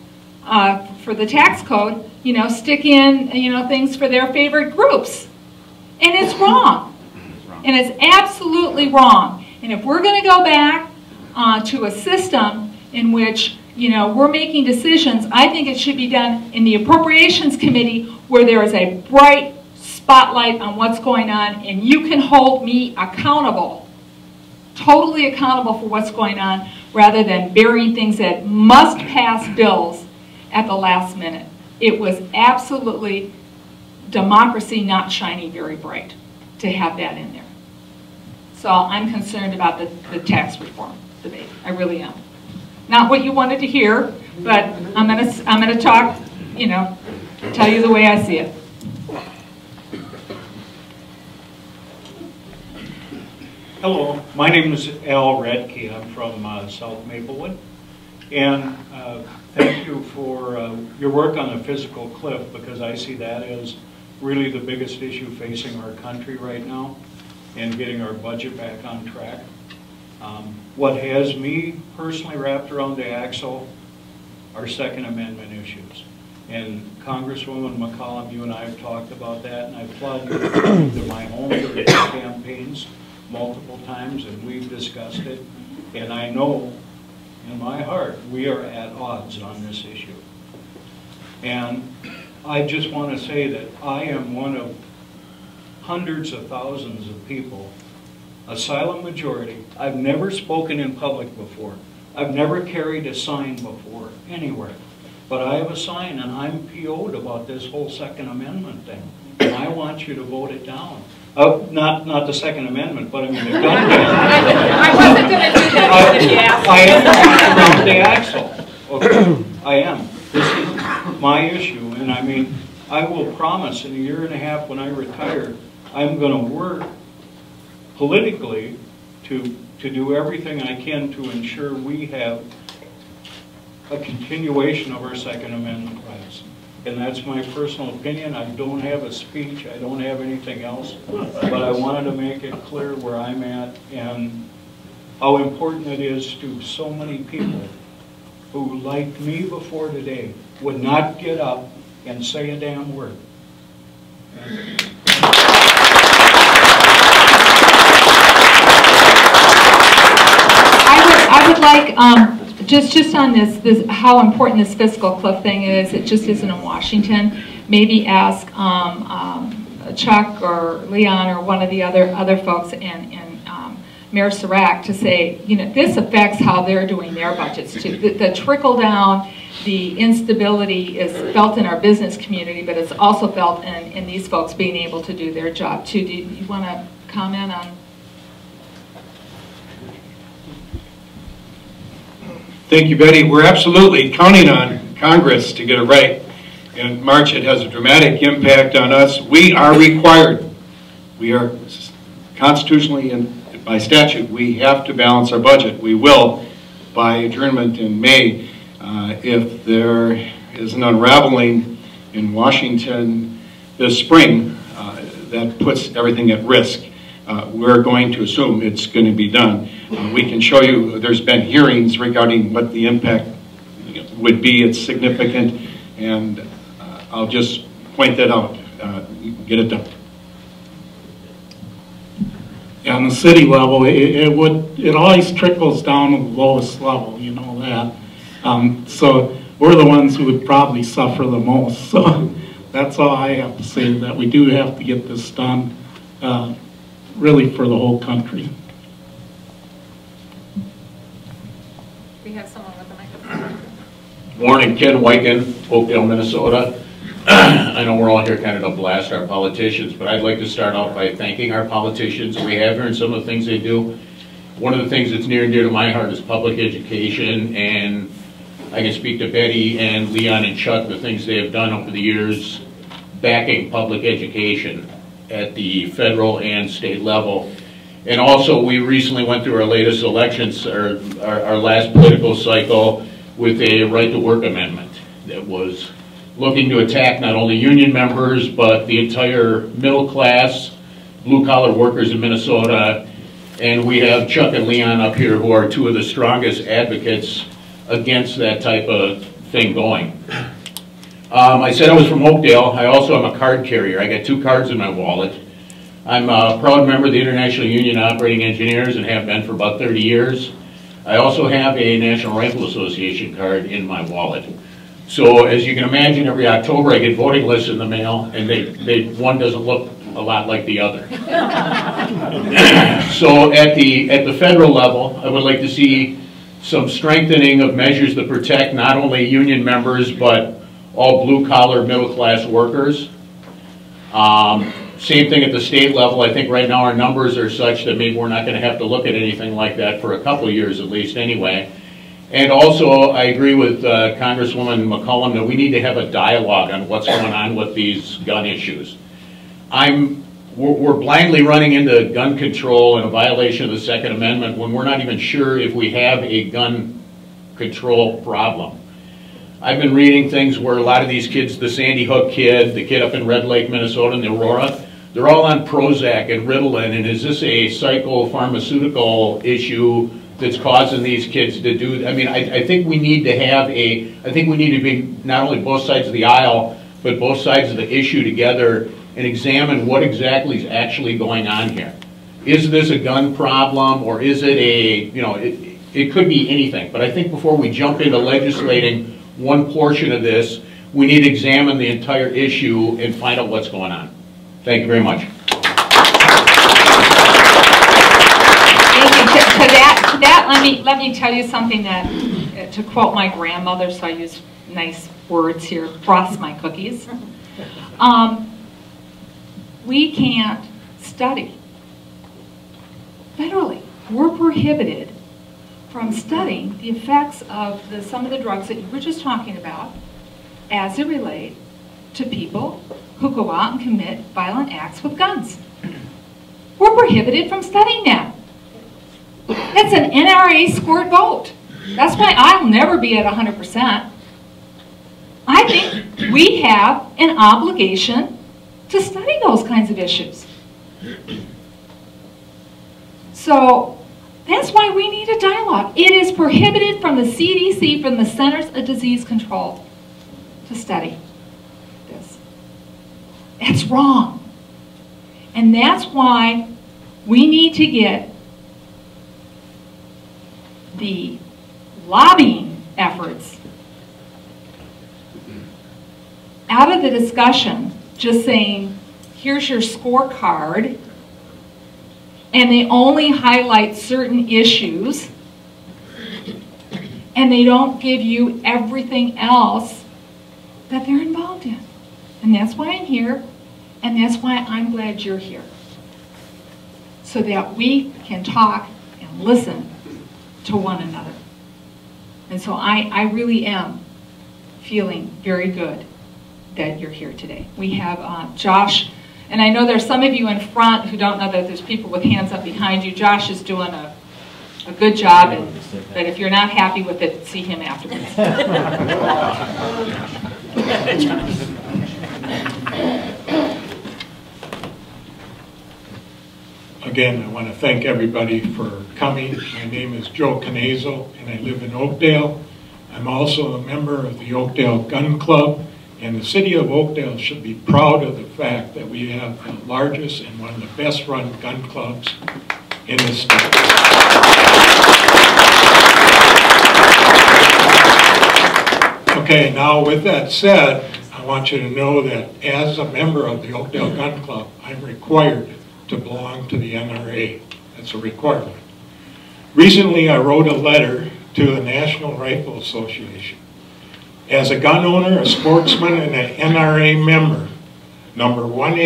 Speaker 3: for the tax code, you know, stick in, you know, things for their favorite groups, and it's wrong, and it's absolutely wrong. And if we're going to go back to a system in which, you know, we're making decisions, I think it should be done in the Appropriations Committee, where there is a bright spotlight on what's going on, and you can hold me accountable, totally accountable for what's going on, rather than burying things that must pass bills at the last minute. It was absolutely democracy not shining very bright to have that in there. So I'm concerned about the tax reform debate. I really am. Not what you wanted to hear, but I'm gonna talk, you know, tell you the way I see it.
Speaker 12: Hello, my name is Al Redke. I'm from South Maplewood. And thank you for your work on the physical cliff, because I see that as really the biggest issue facing our country right now, and getting our budget back on track. What has me personally wrapped around the axle are Second Amendment issues. And Congresswoman McCollum, you and I have talked about that, and I've applauded you to my home during campaigns multiple times, and we've discussed it. And I know in my heart we are at odds on this issue. And I just want to say that I am one of hundreds of thousands of people, a silent majority. I've never spoken in public before. I've never carried a sign before, anywhere. But I have a sign, and I'm PO'd about this whole Second Amendment thing. And I want you to vote it down. Not the Second Amendment, but I mean the gun ban.
Speaker 3: I wasn't going to do that if you asked.
Speaker 12: I am around the axle. Okay, I am. This is my issue, and I mean, I will promise in a year and a half when I retire, I'm going to work politically to do everything I can to ensure we have a continuation of our Second Amendment rights. And that's my personal opinion. I don't have a speech, I don't have anything else, but I wanted to make it clear where I'm at and how important it is to so many people who, like me before today, would not get up and say a damn word.
Speaker 3: I would like, just on this, how important this fiscal cliff thing is, it just isn't in Washington. Maybe ask Chuck or Leon or one of the other folks and Mayor Sarrack to say, you know, this affects how they're doing their budgets too. The trickle down, the instability is felt in our business community, but it's also felt in these folks being able to do their job too. Do you want to comment on?
Speaker 7: Thank you, Betty. We're absolutely counting on Congress to get it right. In March, it has a dramatic impact on us. We are required. We are constitutionally and by statute, we have to balance our budget. We will by adjournment in May. If there is an unraveling in Washington this spring that puts everything at risk, we're going to assume it's going to be done. We can show you, there's been hearings regarding what the impact would be. It's significant, and I'll just point that out. Get it done.
Speaker 1: Yeah, on the city level, it always trickles down to the lowest level, you know that. So we're the ones who would probably suffer the most. So that's all I have to say, that we do have to get this done, really for the whole country.
Speaker 3: We have someone with a microphone.
Speaker 13: Morning, Ken Wiger, Oakdale, Minnesota. I know we're all here kind of to blast our politicians, but I'd like to start off by thanking our politicians that we have here and some of the things they do. One of the things that's near and dear to my heart is public education, and I can speak to Betty and Leon and Chuck, the things they have done over the years backing public education at the federal and state level. And also, we recently went through our latest elections, our last political cycle, with a right to work amendment that was looking to attack not only union members, but the entire middle class, blue collar workers in Minnesota. And we have Chuck and Leon up here who are two of the strongest advocates against that type of thing going. I said I was from Oakdale. I also am a card carrier. I got 2 cards in my wallet. I'm a proud member of the International Union of Operating Engineers and have been for about 30 years. I also have a National Rifle Association card in my wallet. So as you can imagine, every October I get voting lists in the mail, and one doesn't look a lot like the other. So at the federal level, I would like to see some strengthening of measures that protect not only union members, but all blue-collar, middle-class workers. Same thing at the state level. I think right now our numbers are such that maybe we're not going to have to look at anything like that for a couple of years at least anyway. And also, I agree with Congresswoman McCollum that we need to have a dialogue on what's going on with these gun issues. We're blindly running into gun control and a violation of the Second Amendment when we're not even sure if we have a gun control problem. I've been reading things where a lot of these kids, the Sandy Hook kid, the kid up in Red Lake, Minnesota, and the Aurora, they're all on Prozac and Ritalin, and is this a psychopharmaceutical issue that's causing these kids to do, I mean, I think we need to have I think we need to be not only both sides of the aisle, but both sides of the issue together and examine what exactly is actually going on here. Is this a gun problem, or is it a, you know, it could be anything. But I think before we jump into legislating one portion of this, we need to examine the entire issue and find out what's going on. Thank you very much.
Speaker 3: To that, let me tell you something that, to quote my grandmother, so I use nice words here, frost my cookies. We can't study. Federally, we're prohibited from studying the effects of some of the drugs that you were just talking about as it relate to people who go out and commit violent acts with guns. We're prohibited from studying that. That's an NRA scored vote. That's why I'll never be at 100%. I think we have an obligation to study those kinds of issues. So that's why we need a dialogue. It is prohibited from the CDC, from the Centers of Disease Control, to study this. That's wrong. And that's why we need to get the lobbying efforts out of the discussion, just saying, here's your scorecard, and they only highlight certain issues, and they don't give you everything else that they're involved in. And that's why I'm here, and that's why I'm glad you're here, so that we can talk and listen to one another. And so I really am feeling very good that you're here today. We have Josh, and I know there's some of you in front who don't know that there's people with hands up behind you. Josh is doing a good job, but if you're not happy with it, see him afterwards.
Speaker 5: Again, I want to thank everybody for coming. My name is Joe Canazo, and I live in Oakdale. I'm also a member of the Oakdale Gun Club, and the city of Oakdale should be proud of the fact that we have the largest and one of the best run gun clubs in the state. Okay, now with that said, I want you to know that as a member of the Oakdale Gun Club, I'm required to belong to the NRA. That's a requirement. Recently, I wrote a letter to the National Rifle Association. As a gun owner, a sportsman, and an NRA member, number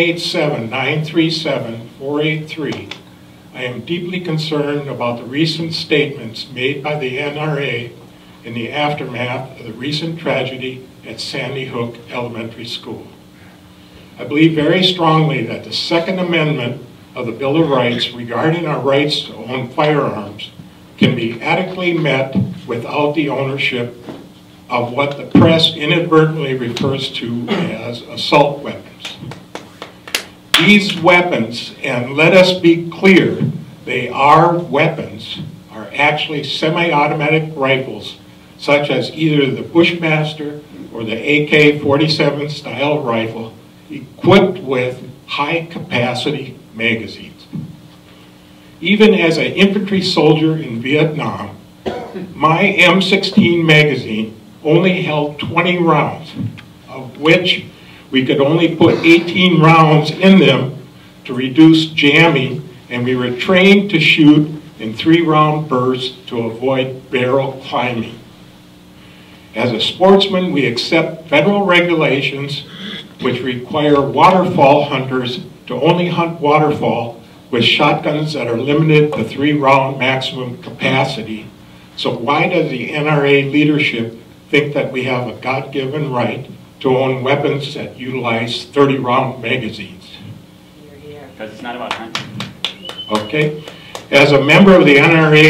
Speaker 5: 187-937-483, I am deeply concerned about the recent statements made by the NRA in the aftermath of the recent tragedy at Sandy Hook Elementary School. I believe very strongly that the Second Amendment of the Bill of Rights regarding our rights to own firearms can be adequately met without the ownership of what the press inadvertently refers to as assault weapons. These weapons, and let us be clear, they are weapons, are actually semi-automatic rifles such as either the Bushmaster or the AK-47 style rifle equipped with high-capacity magazines. Even as an infantry soldier in Vietnam, my M16 magazine only held 20 rounds, of which we could only put 18 rounds in them to reduce jamming, and we were trained to shoot in 3-round bursts to avoid barrel climbing. As a sportsman, we accept federal regulations which require waterfall hunters to only hunt waterfall with shotguns that are limited to 3-round maximum capacity. So why does the NRA leadership think that we have a God-given right to own weapons that utilize 30-round magazines?
Speaker 14: Because it's not about hunting.
Speaker 5: Okay. As a member of the NRA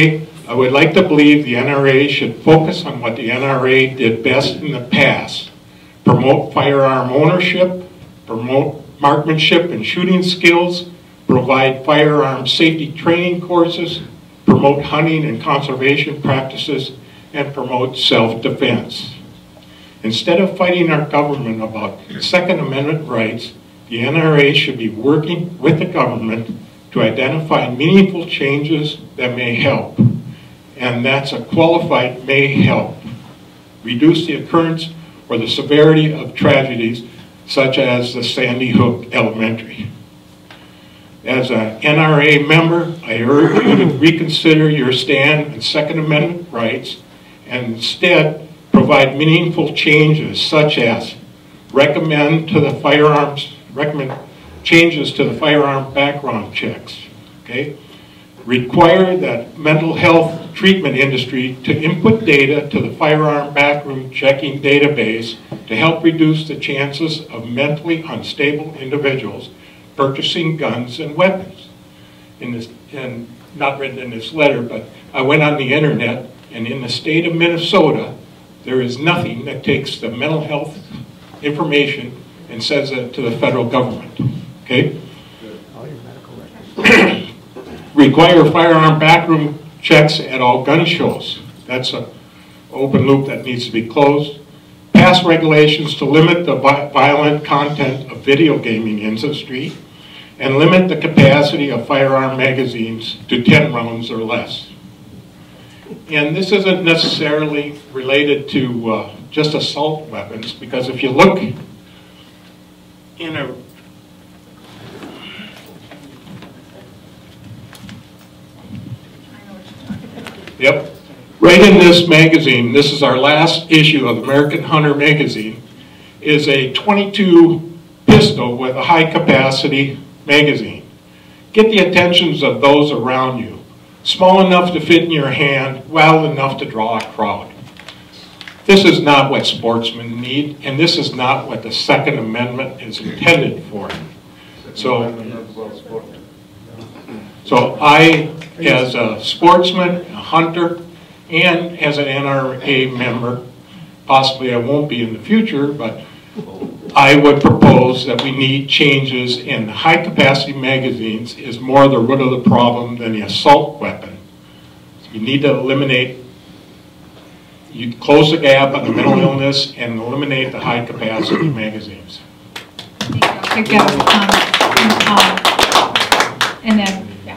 Speaker 5: I would like to believe the NRA should focus on what the NRA did best in the past. Promote firearm ownership, promote marksmanship and shooting skills, provide firearm safety training courses, promote hunting and conservation practices, and promote self-defense. Instead of fighting our government about Second Amendment rights, the NRA should be working with the government to identify meaningful changes that may help. And that's a qualified may help. Reduce the occurrence or the severity of tragedies such as the Sandy Hook Elementary. As an NRA member, I urge you to reconsider your stand on Second Amendment rights and instead provide meaningful changes such as recommend changes to the firearm background checks, okay? Require that mental health treatment industry to input data to the firearm background checking database to help reduce the chances of mentally unstable individuals purchasing guns and weapons. And not written in this letter, but I went on the internet, and in the state of Minnesota, there is nothing that takes the mental health information and sends it to the federal government, okay? Require firearm backroom checks at all gun shows. That's an open loop that needs to be closed. Pass regulations to limit the violent content of video gaming industry and limit the capacity of firearm magazines to 10 rounds or less. And this isn't necessarily related to just assault weapons, because if you look in a Yep. Right in this magazine, this is our last issue of American Hunter magazine, is a .22 pistol with a high capacity magazine. Get the attentions of those around you. Small enough to fit in your hand, well enough to draw a crowd. This is not what sportsmen need, and this is not what the Second Amendment is intended for. So I, as a sportsman, a hunter, and as an NRA member, possibly I won't be in the future, but I would propose that we need changes in high-capacity magazines is more the root of the problem than the assault weapon. You need to eliminate, you close the gap on the mental illness and eliminate the high-capacity magazines.
Speaker 3: Thank you. And then, yeah.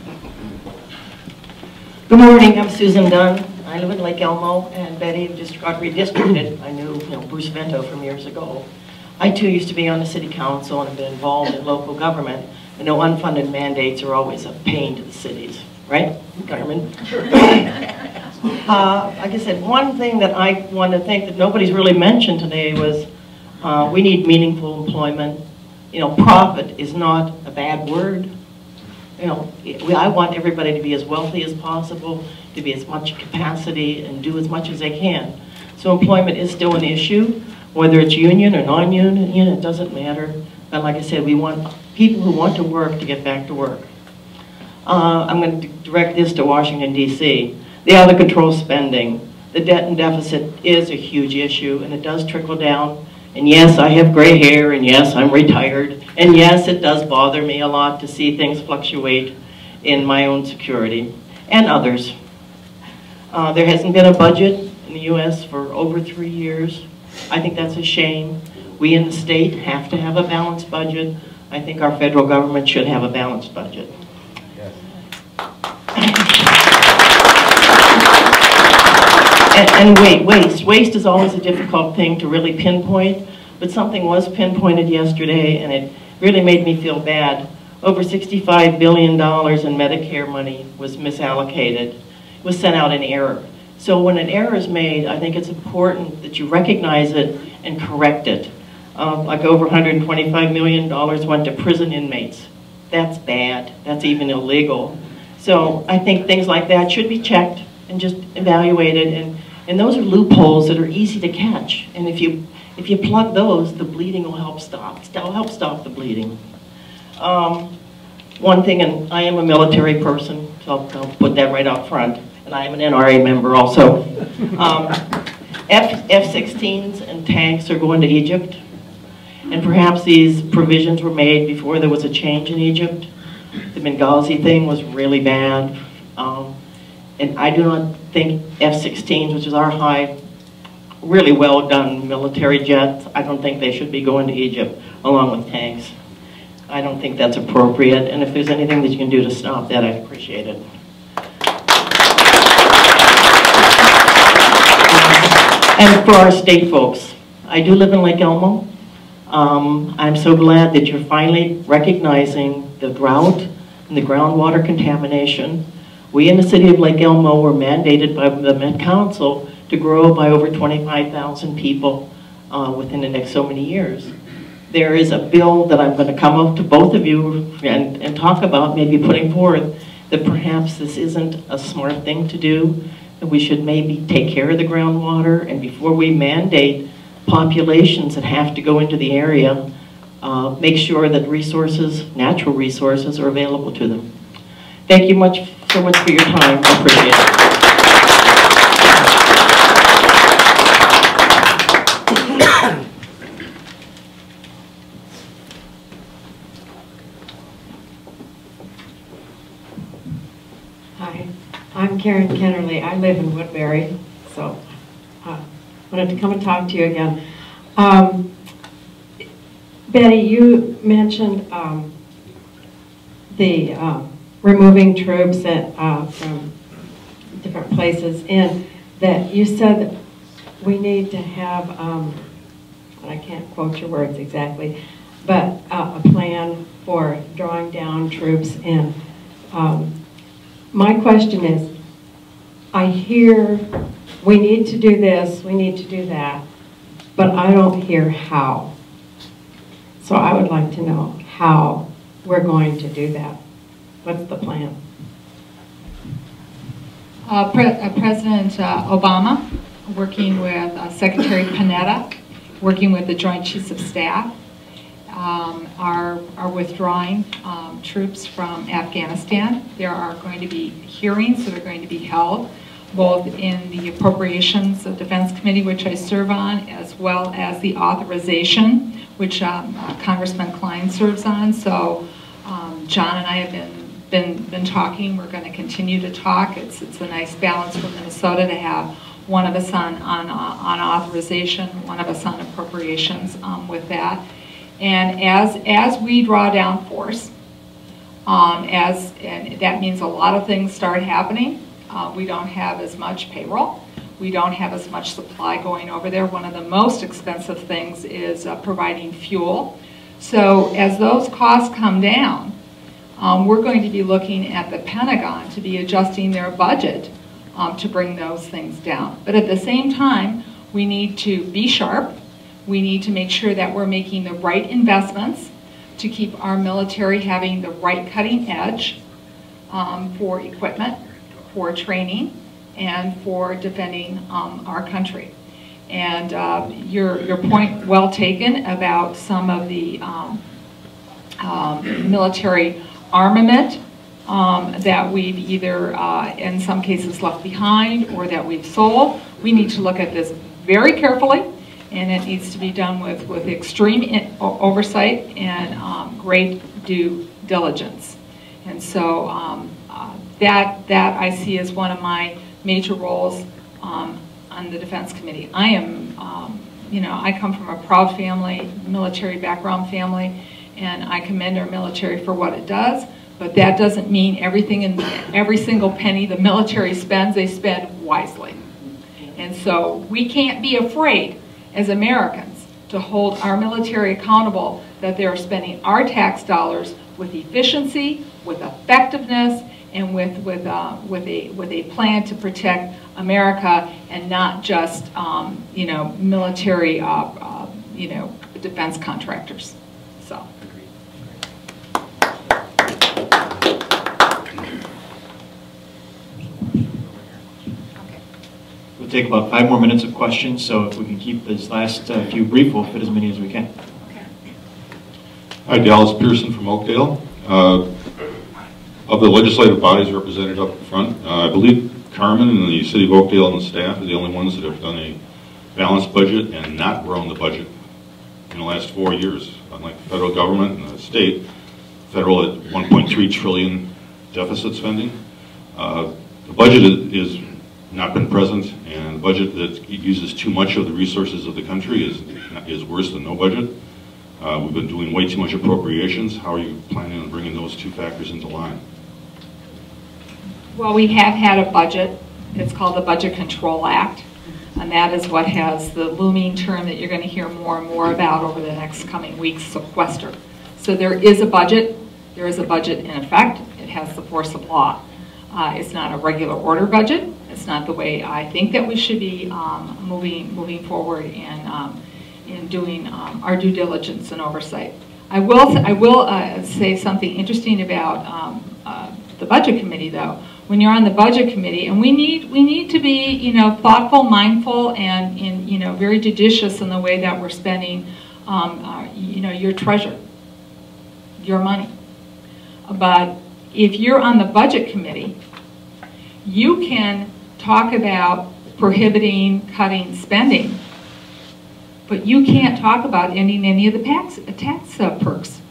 Speaker 14: Good morning, I'm Susan Dunn. I live in Lake Elmo, and Betty just got redistricted. I knew Bruce Vento from years ago. I too used to be on the city council and have been involved in local government. I know unfunded mandates are always a pain to the cities, right, Carmen? Sure. Like I said, one thing that I want to think that nobody's really mentioned today was we need meaningful employment. Profit is not a bad word. I want everybody to be as wealthy as possible, to be as much capacity and do as much as they can. So employment is still an issue, whether it's union or non-union, it doesn't matter. But like I said, we want people who want to work to get back to work. I'm going to direct this to Washington, D.C. The out-of-control spending. The debt and deficit is a huge issue, and it does trickle down. And yes, I have gray hair, and yes, I'm retired. And yes, it does bother me a lot to see things fluctuate in my own security and others. There hasn't been a budget in the U.S. for over 3 years. I think that's a shame. We in the state have to have a balanced budget. I think our federal government should have a balanced budget. Yes. And waste. Waste is always a difficult thing to really pinpoint, but something was pinpointed yesterday, and it really made me feel bad. Over $65 billion in Medicare money was misallocated. It was sent out in error. So when an error is made, I think it's important that you recognize it and correct it. Like over $125 million went to prison inmates. That's bad. That's even illegal. So I think things like that should be checked and just evaluated. And those are loopholes that are easy to catch. And if you plug those, the bleeding will help stop. It'll help stop the bleeding. One thing, and I am a military person, so I'll put that right out front. and I'm an NRA member also. F-16s and tanks are going to Egypt, and perhaps these provisions were made before there was a change in Egypt. The Benghazi thing was really bad, and I do not think F-16s, which is our high, really well done military jets, I don't think they should be going to Egypt along with tanks. I don't think that's appropriate, and if there's anything that you can do to stop that, I'd appreciate it. And for our state folks, I do live in Lake Elmo. I'm so glad that you're finally recognizing the drought and the groundwater contamination. We in the city of Lake Elmo were mandated by the Met Council to grow by over 25,000 people within the next so many years. There is a bill that I'm going to come up to both of you and talk about, maybe putting forth, that perhaps this isn't a smart thing to do, that we should maybe take care of the groundwater, and before we mandate populations that have to go into the area, make sure that resources, natural resources, are available to them. Thank you so much for your time. I appreciate it.
Speaker 10: Hi, I'm Karen Kennerly. I live in Woodbury, so wanted to come and talk to you again. Betty, you mentioned the removing troops from different places, and that you said that we need to have, I can't quote your words exactly, but a plan for drawing down troops. And my question is, I hear we need to do this, we need to do that, but I don't hear how. So I would like to know how we're going to do that. What's the plan?
Speaker 3: President Obama, working with Secretary Panetta, working with the Joint Chiefs of Staff, are withdrawing troops from Afghanistan. There are going to be hearings that are going to be held, both in the Appropriations Defense Committee, which I serve on, as well as the authorization, which Congressman Klein serves on. So John and I have been talking. We're going to continue to talk. It's a nice balance for Minnesota to have one of us on authorization, one of us on appropriations with that. And as we draw down force, and that means a lot of things start happening. We don't have as much payroll. We don't have as much supply going over there. One of the most expensive things is providing fuel. So as those costs come down, we're going to be looking at the Pentagon to be adjusting their budget to bring those things down. But at the same time, we need to be sharp. We need to make sure that we're making the right investments to keep our military having the right cutting edge for equipment, for training, and for defending our country. And your point well taken about some of the military armament that we've either in some cases left behind or that we've sold. We need to look at this very carefully, and it needs to be done with extreme oversight and great due diligence. And so that I see as one of my major roles on the Defense Committee. I am, I come from a proud family, military background family, and I commend our military for what it does, but that doesn't mean everything and every single penny the military spends, they spend wisely. And so we can't be afraid as Americans to hold our military accountable that they're spending our tax dollars with efficiency, with effectiveness, and with a plan to protect America, and not just military defense contractors. So.
Speaker 9: We'll take about 5 more minutes of questions, so if we can keep these last few brief, we'll fit as many as we can.
Speaker 3: Okay.
Speaker 15: Hi, Dallas Pearson from Oakdale. Of the legislative bodies represented up front, I believe Carmen and the city of Oakdale and the staff are the only ones that have done a balanced budget and not grown the budget in the last 4 years. Unlike the federal government and the state, federal at 1.3 trillion deficit spending. The budget is not been present, and the budget that uses too much of the resources of the country is worse than no budget. We've been doing way too much appropriations. How are you planning on bringing those two factors into line?
Speaker 3: Well, we have had a budget. It's called the Budget Control Act, and that is what has the looming term that you're going to hear more and more about over the next coming weeks, sequester. So there is a budget. There is a budget in effect. It has the force of law. It's not a regular order budget. It's not the way I think that we should be moving forward and in doing our due diligence and oversight. I will say something interesting about the budget committee, though. When you're on the budget committee, and we need to be thoughtful, mindful, and very judicious in the way that we're spending your treasure, your money. But if you're on the budget committee, you can talk about prohibiting cutting spending, but you can't talk about ending any of the tax perks.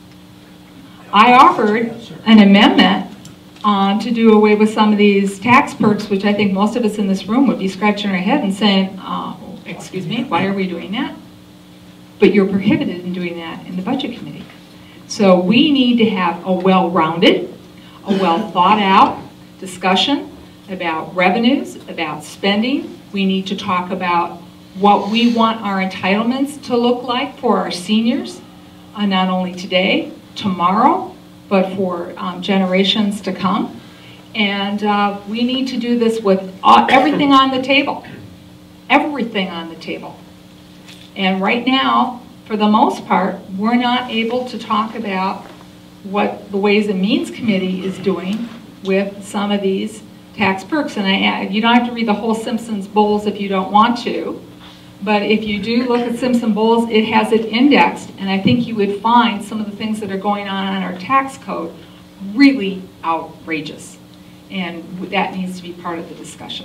Speaker 3: I offered an amendment to do away with some of these tax perks, which I think most of us in this room would be scratching our head and saying, excuse me, why are we doing that? But you're prohibited in doing that in the budget committee. So we need to have a well-rounded, a well-thought-out discussion about revenues, about spending. We need to talk about what we want our entitlements to look like for our seniors, not only today, tomorrow, but for generations to come. And we need to do this with everything on the table. Everything on the table. And right now, for the most part, we're not able to talk about what the Ways and Means Committee is doing with some of these tax perks. And you don't have to read the whole Simpsons Bowls if you don't want to, but if you do look at Simpson Bowls, it has it indexed, and I think you would find some of the things that are going on our tax code really outrageous. And that needs to be part of the discussion.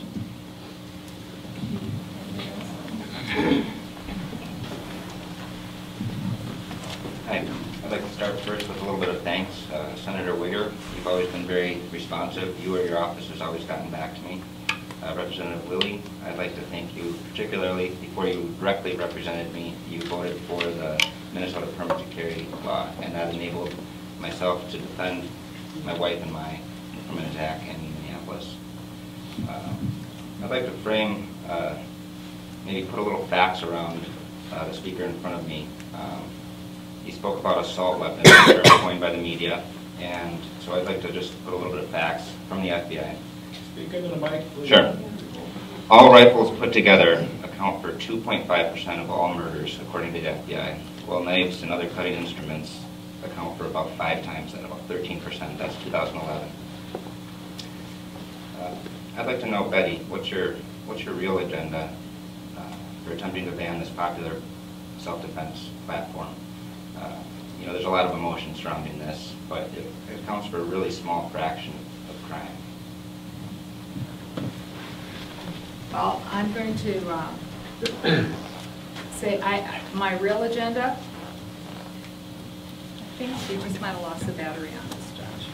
Speaker 16: Hi. I'd like to start first with a little bit of thanks. Senator Wiger, you've always been very responsive. You or your office has always gotten back to me. Representative Lillie, I'd like to thank you particularly. Before you directly represented me, you voted for the Minnesota permit to carry law, and that enabled myself to defend my wife and I from an attack in Minneapolis. I'd like to frame, maybe put a little facts around the speaker in front of me. He spoke about assault weapons that are coined by the media, and so I'd like to just put a little bit of facts from the FBI.
Speaker 12: Speak into the mic, please.
Speaker 16: Sure. All rifles put together account for 2.5% of all murders, according to the FBI, while knives and other cutting instruments account for about 5 times that, about 13%. That's 2011. I'd like to know, Betty, what's your real agenda for attempting to ban this popular self-defense platform? There's a lot of emotion surrounding this, but it accounts for a really small fraction of crime.
Speaker 3: Well, I'm going to say my real agenda, I think we just might have lost the battery on this, Josh.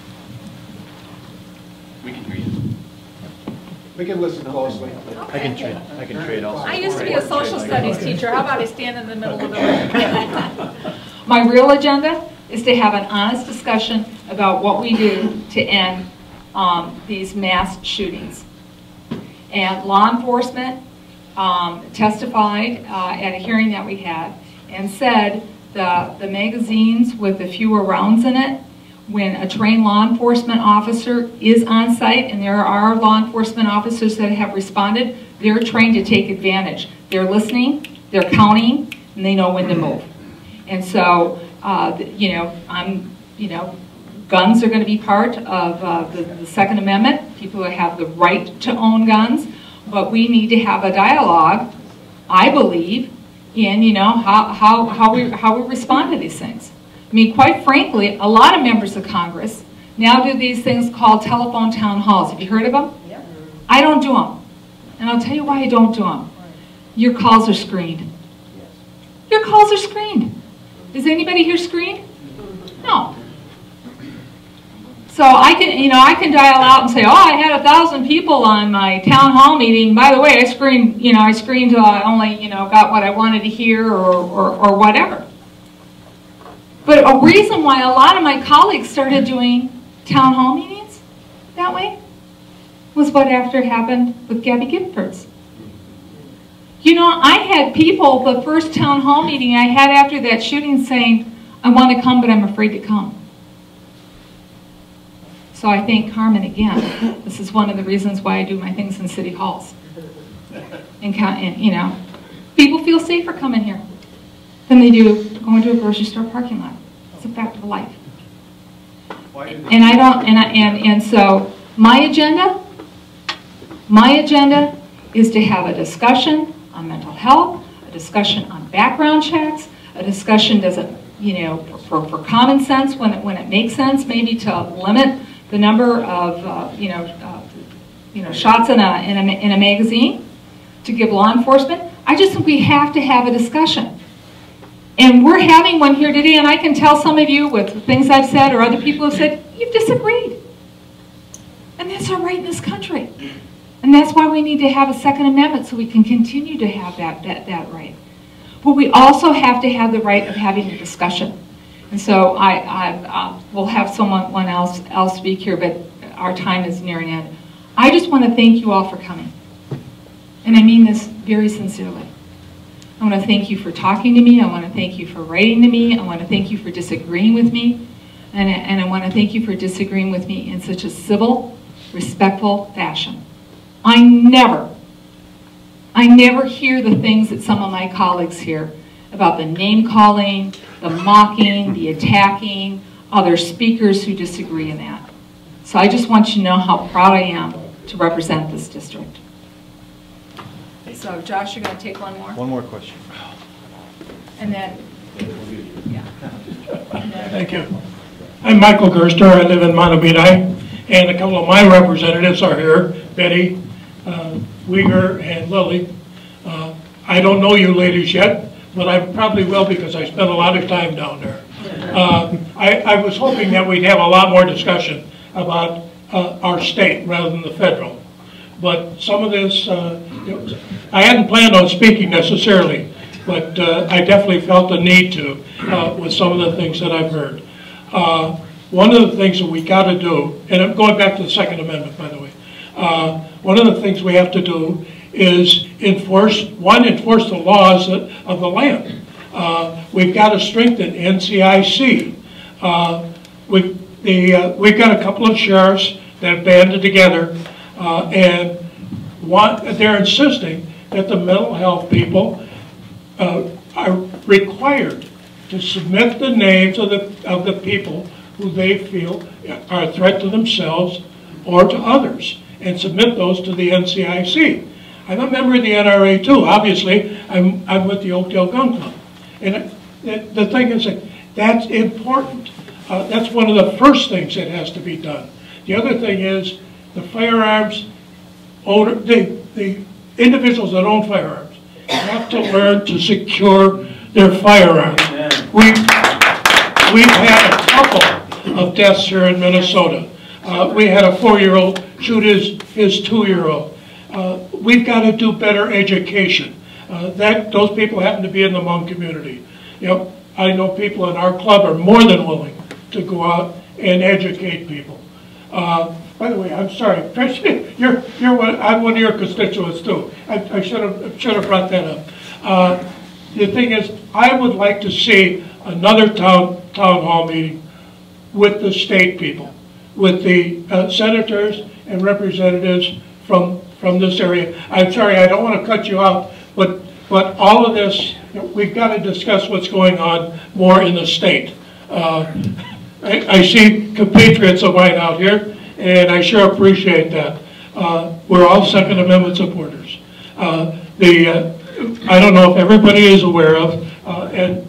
Speaker 13: We can hear you.
Speaker 12: We can listen closely.
Speaker 9: I can trade also.
Speaker 3: I used to be a social studies teacher. How about I stand in the middle of the room? My real agenda is to have an honest discussion about what we do to end these mass shootings. And law enforcement testified at a hearing that we had and said the magazines with the fewer rounds in it, when a trained law enforcement officer is on site, and there are law enforcement officers that have responded, they're trained to take advantage. They're listening, they're counting, and they know when to move. And so, guns are going to be part of the Second Amendment. People have the right to own guns, but we need to have a dialogue, I believe, in how we respond to these things. I mean, quite frankly, a lot of members of Congress now do these things called telephone town halls. Have you heard of them? Yeah. I don't do them. And I'll tell you why I don't do them. Your calls are screened. Your calls are screened. Is anybody here screened? No. So I can dial out and say, oh, I had 1,000 people on my town hall meeting. By the way, I screened only, got what I wanted to hear or whatever. But a reason why a lot of my colleagues started doing town hall meetings that way was what after happened with Gabby Giffords. I had people, the first town hall meeting I had after that shooting saying, I want to come, but I'm afraid to come. So I thank Carmen again. This is one of the reasons why I do my things in city halls. And people feel safer coming here than they do going to a grocery store parking lot. It's a fact of life. So my agenda is to have a discussion on mental health, a discussion on background checks, a discussion for common sense when it makes sense, maybe to limit the number of shots in a magazine to give law enforcement. I just think we have to have a discussion. And we're having one here today, and I can tell some of you with things I've said or other people have said, you've disagreed. And that's our right in this country. And that's why we need to have a Second Amendment so we can continue to have that right. But we also have to have the right of having a discussion. And so we'll have someone else speak here, but our time is nearing end. I just want to thank you all for coming. And I mean this very sincerely. I want to thank you for talking to me. I want to thank you for writing to me. I want to thank you for disagreeing with me. And I want to thank you for disagreeing with me in such a civil, respectful fashion. I never hear the things that some of my colleagues hear about the name calling, the mocking, the attacking, other speakers who disagree in that. So I just want you to know how proud I am to represent this district. So Josh, you're going to take one more?
Speaker 9: One more question.
Speaker 3: And then, yeah.
Speaker 17: Thank you. I'm Michael Gerster. I live in Montebello, and a couple of my representatives are here, Betty, Wiger, and Lillie. I don't know you ladies yet, but I probably will because I spent a lot of time down there. I was hoping that we'd have a lot more discussion about our state rather than the federal. But some of this, I hadn't planned on speaking necessarily, but I definitely felt the need to with some of the things that I've heard. One of the things that we got to do, and I'm going back to the Second Amendment, by the way, one of the things we have to do is enforce the laws of the land. We've got to strengthen NCIC. We've got a couple of sheriffs that have banded together and they're insisting that the mental health people are required to submit the names of the people who they feel are a threat to themselves or to others, and submit those to the NCIC. I'm a member of the NRA too. Obviously, I'm with the Oakdale Gun Club. And the thing is that that's important. That's one of the first things that has to be done. The other thing is the firearms owner, the individuals that own firearms have to learn to secure their firearms. We've had a couple of deaths here in Minnesota. We had a 4-year-old shoot his 2-year-old. We've got to do better education. Those people happen to be in the Hmong community. I know people in our club are more than willing to go out and educate people. By the way, I'm sorry, Trish, I'm one of your constituents too. I should have brought that up. The thing is, I would like to see another town hall meeting with the state people, with the senators and representatives from this area. I'm sorry, I don't want to cut you out, but all of this, we've got to discuss what's going on more in the state. I see compatriots of mine out here, and I sure appreciate that. We're all Second Amendment supporters. I don't know if everybody is aware of, and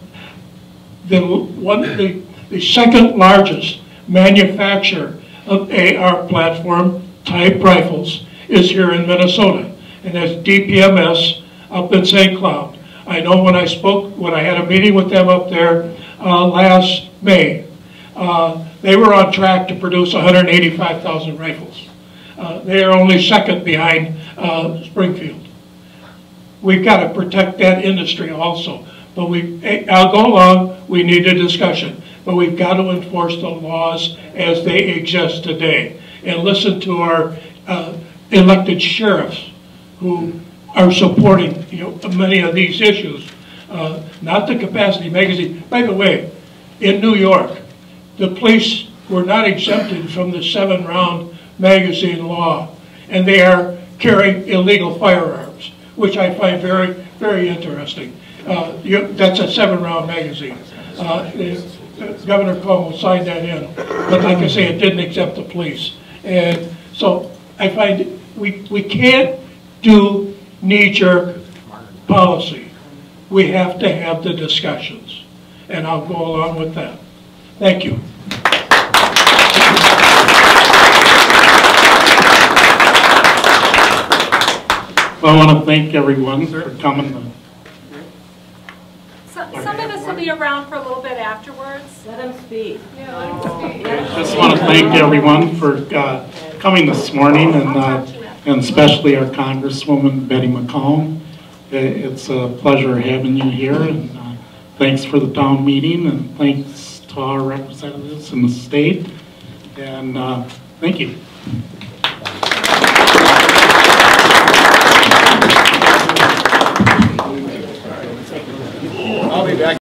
Speaker 17: the second largest manufacturer of AR platform type rifles is here in Minnesota, and that's DPMS up in St. Cloud. I know when I had a meeting with them up there last May, they were on track to produce 185,000 rifles. They are only second behind Springfield. We've got to protect that industry also. But I'll go along, we need a discussion. But we've got to enforce the laws as they exist today. And listen to our elected sheriffs who are supporting many of these issues. Not the capacity magazine. By the way, in New York, the police were not exempted from the 7-round magazine law. And they are carrying illegal firearms, which I find very, very interesting. That's a 7-round magazine. Governor Cuomo signed that in, but like I say, it didn't exempt the police. And so I find we can't do knee-jerk policy. We have to have the discussions, and I'll go along with that. Thank you.
Speaker 1: Well, I want to thank everyone for coming.
Speaker 3: Some of us will be around for a little bit afterwards.
Speaker 10: Let them speak.
Speaker 3: Yeah, let them speak.
Speaker 1: I just want to thank everyone for coming this morning, and especially our Congresswoman Betty McCollum. It's a pleasure having you here, and thanks for the town meeting, and thanks to our representatives in the state, and thank you.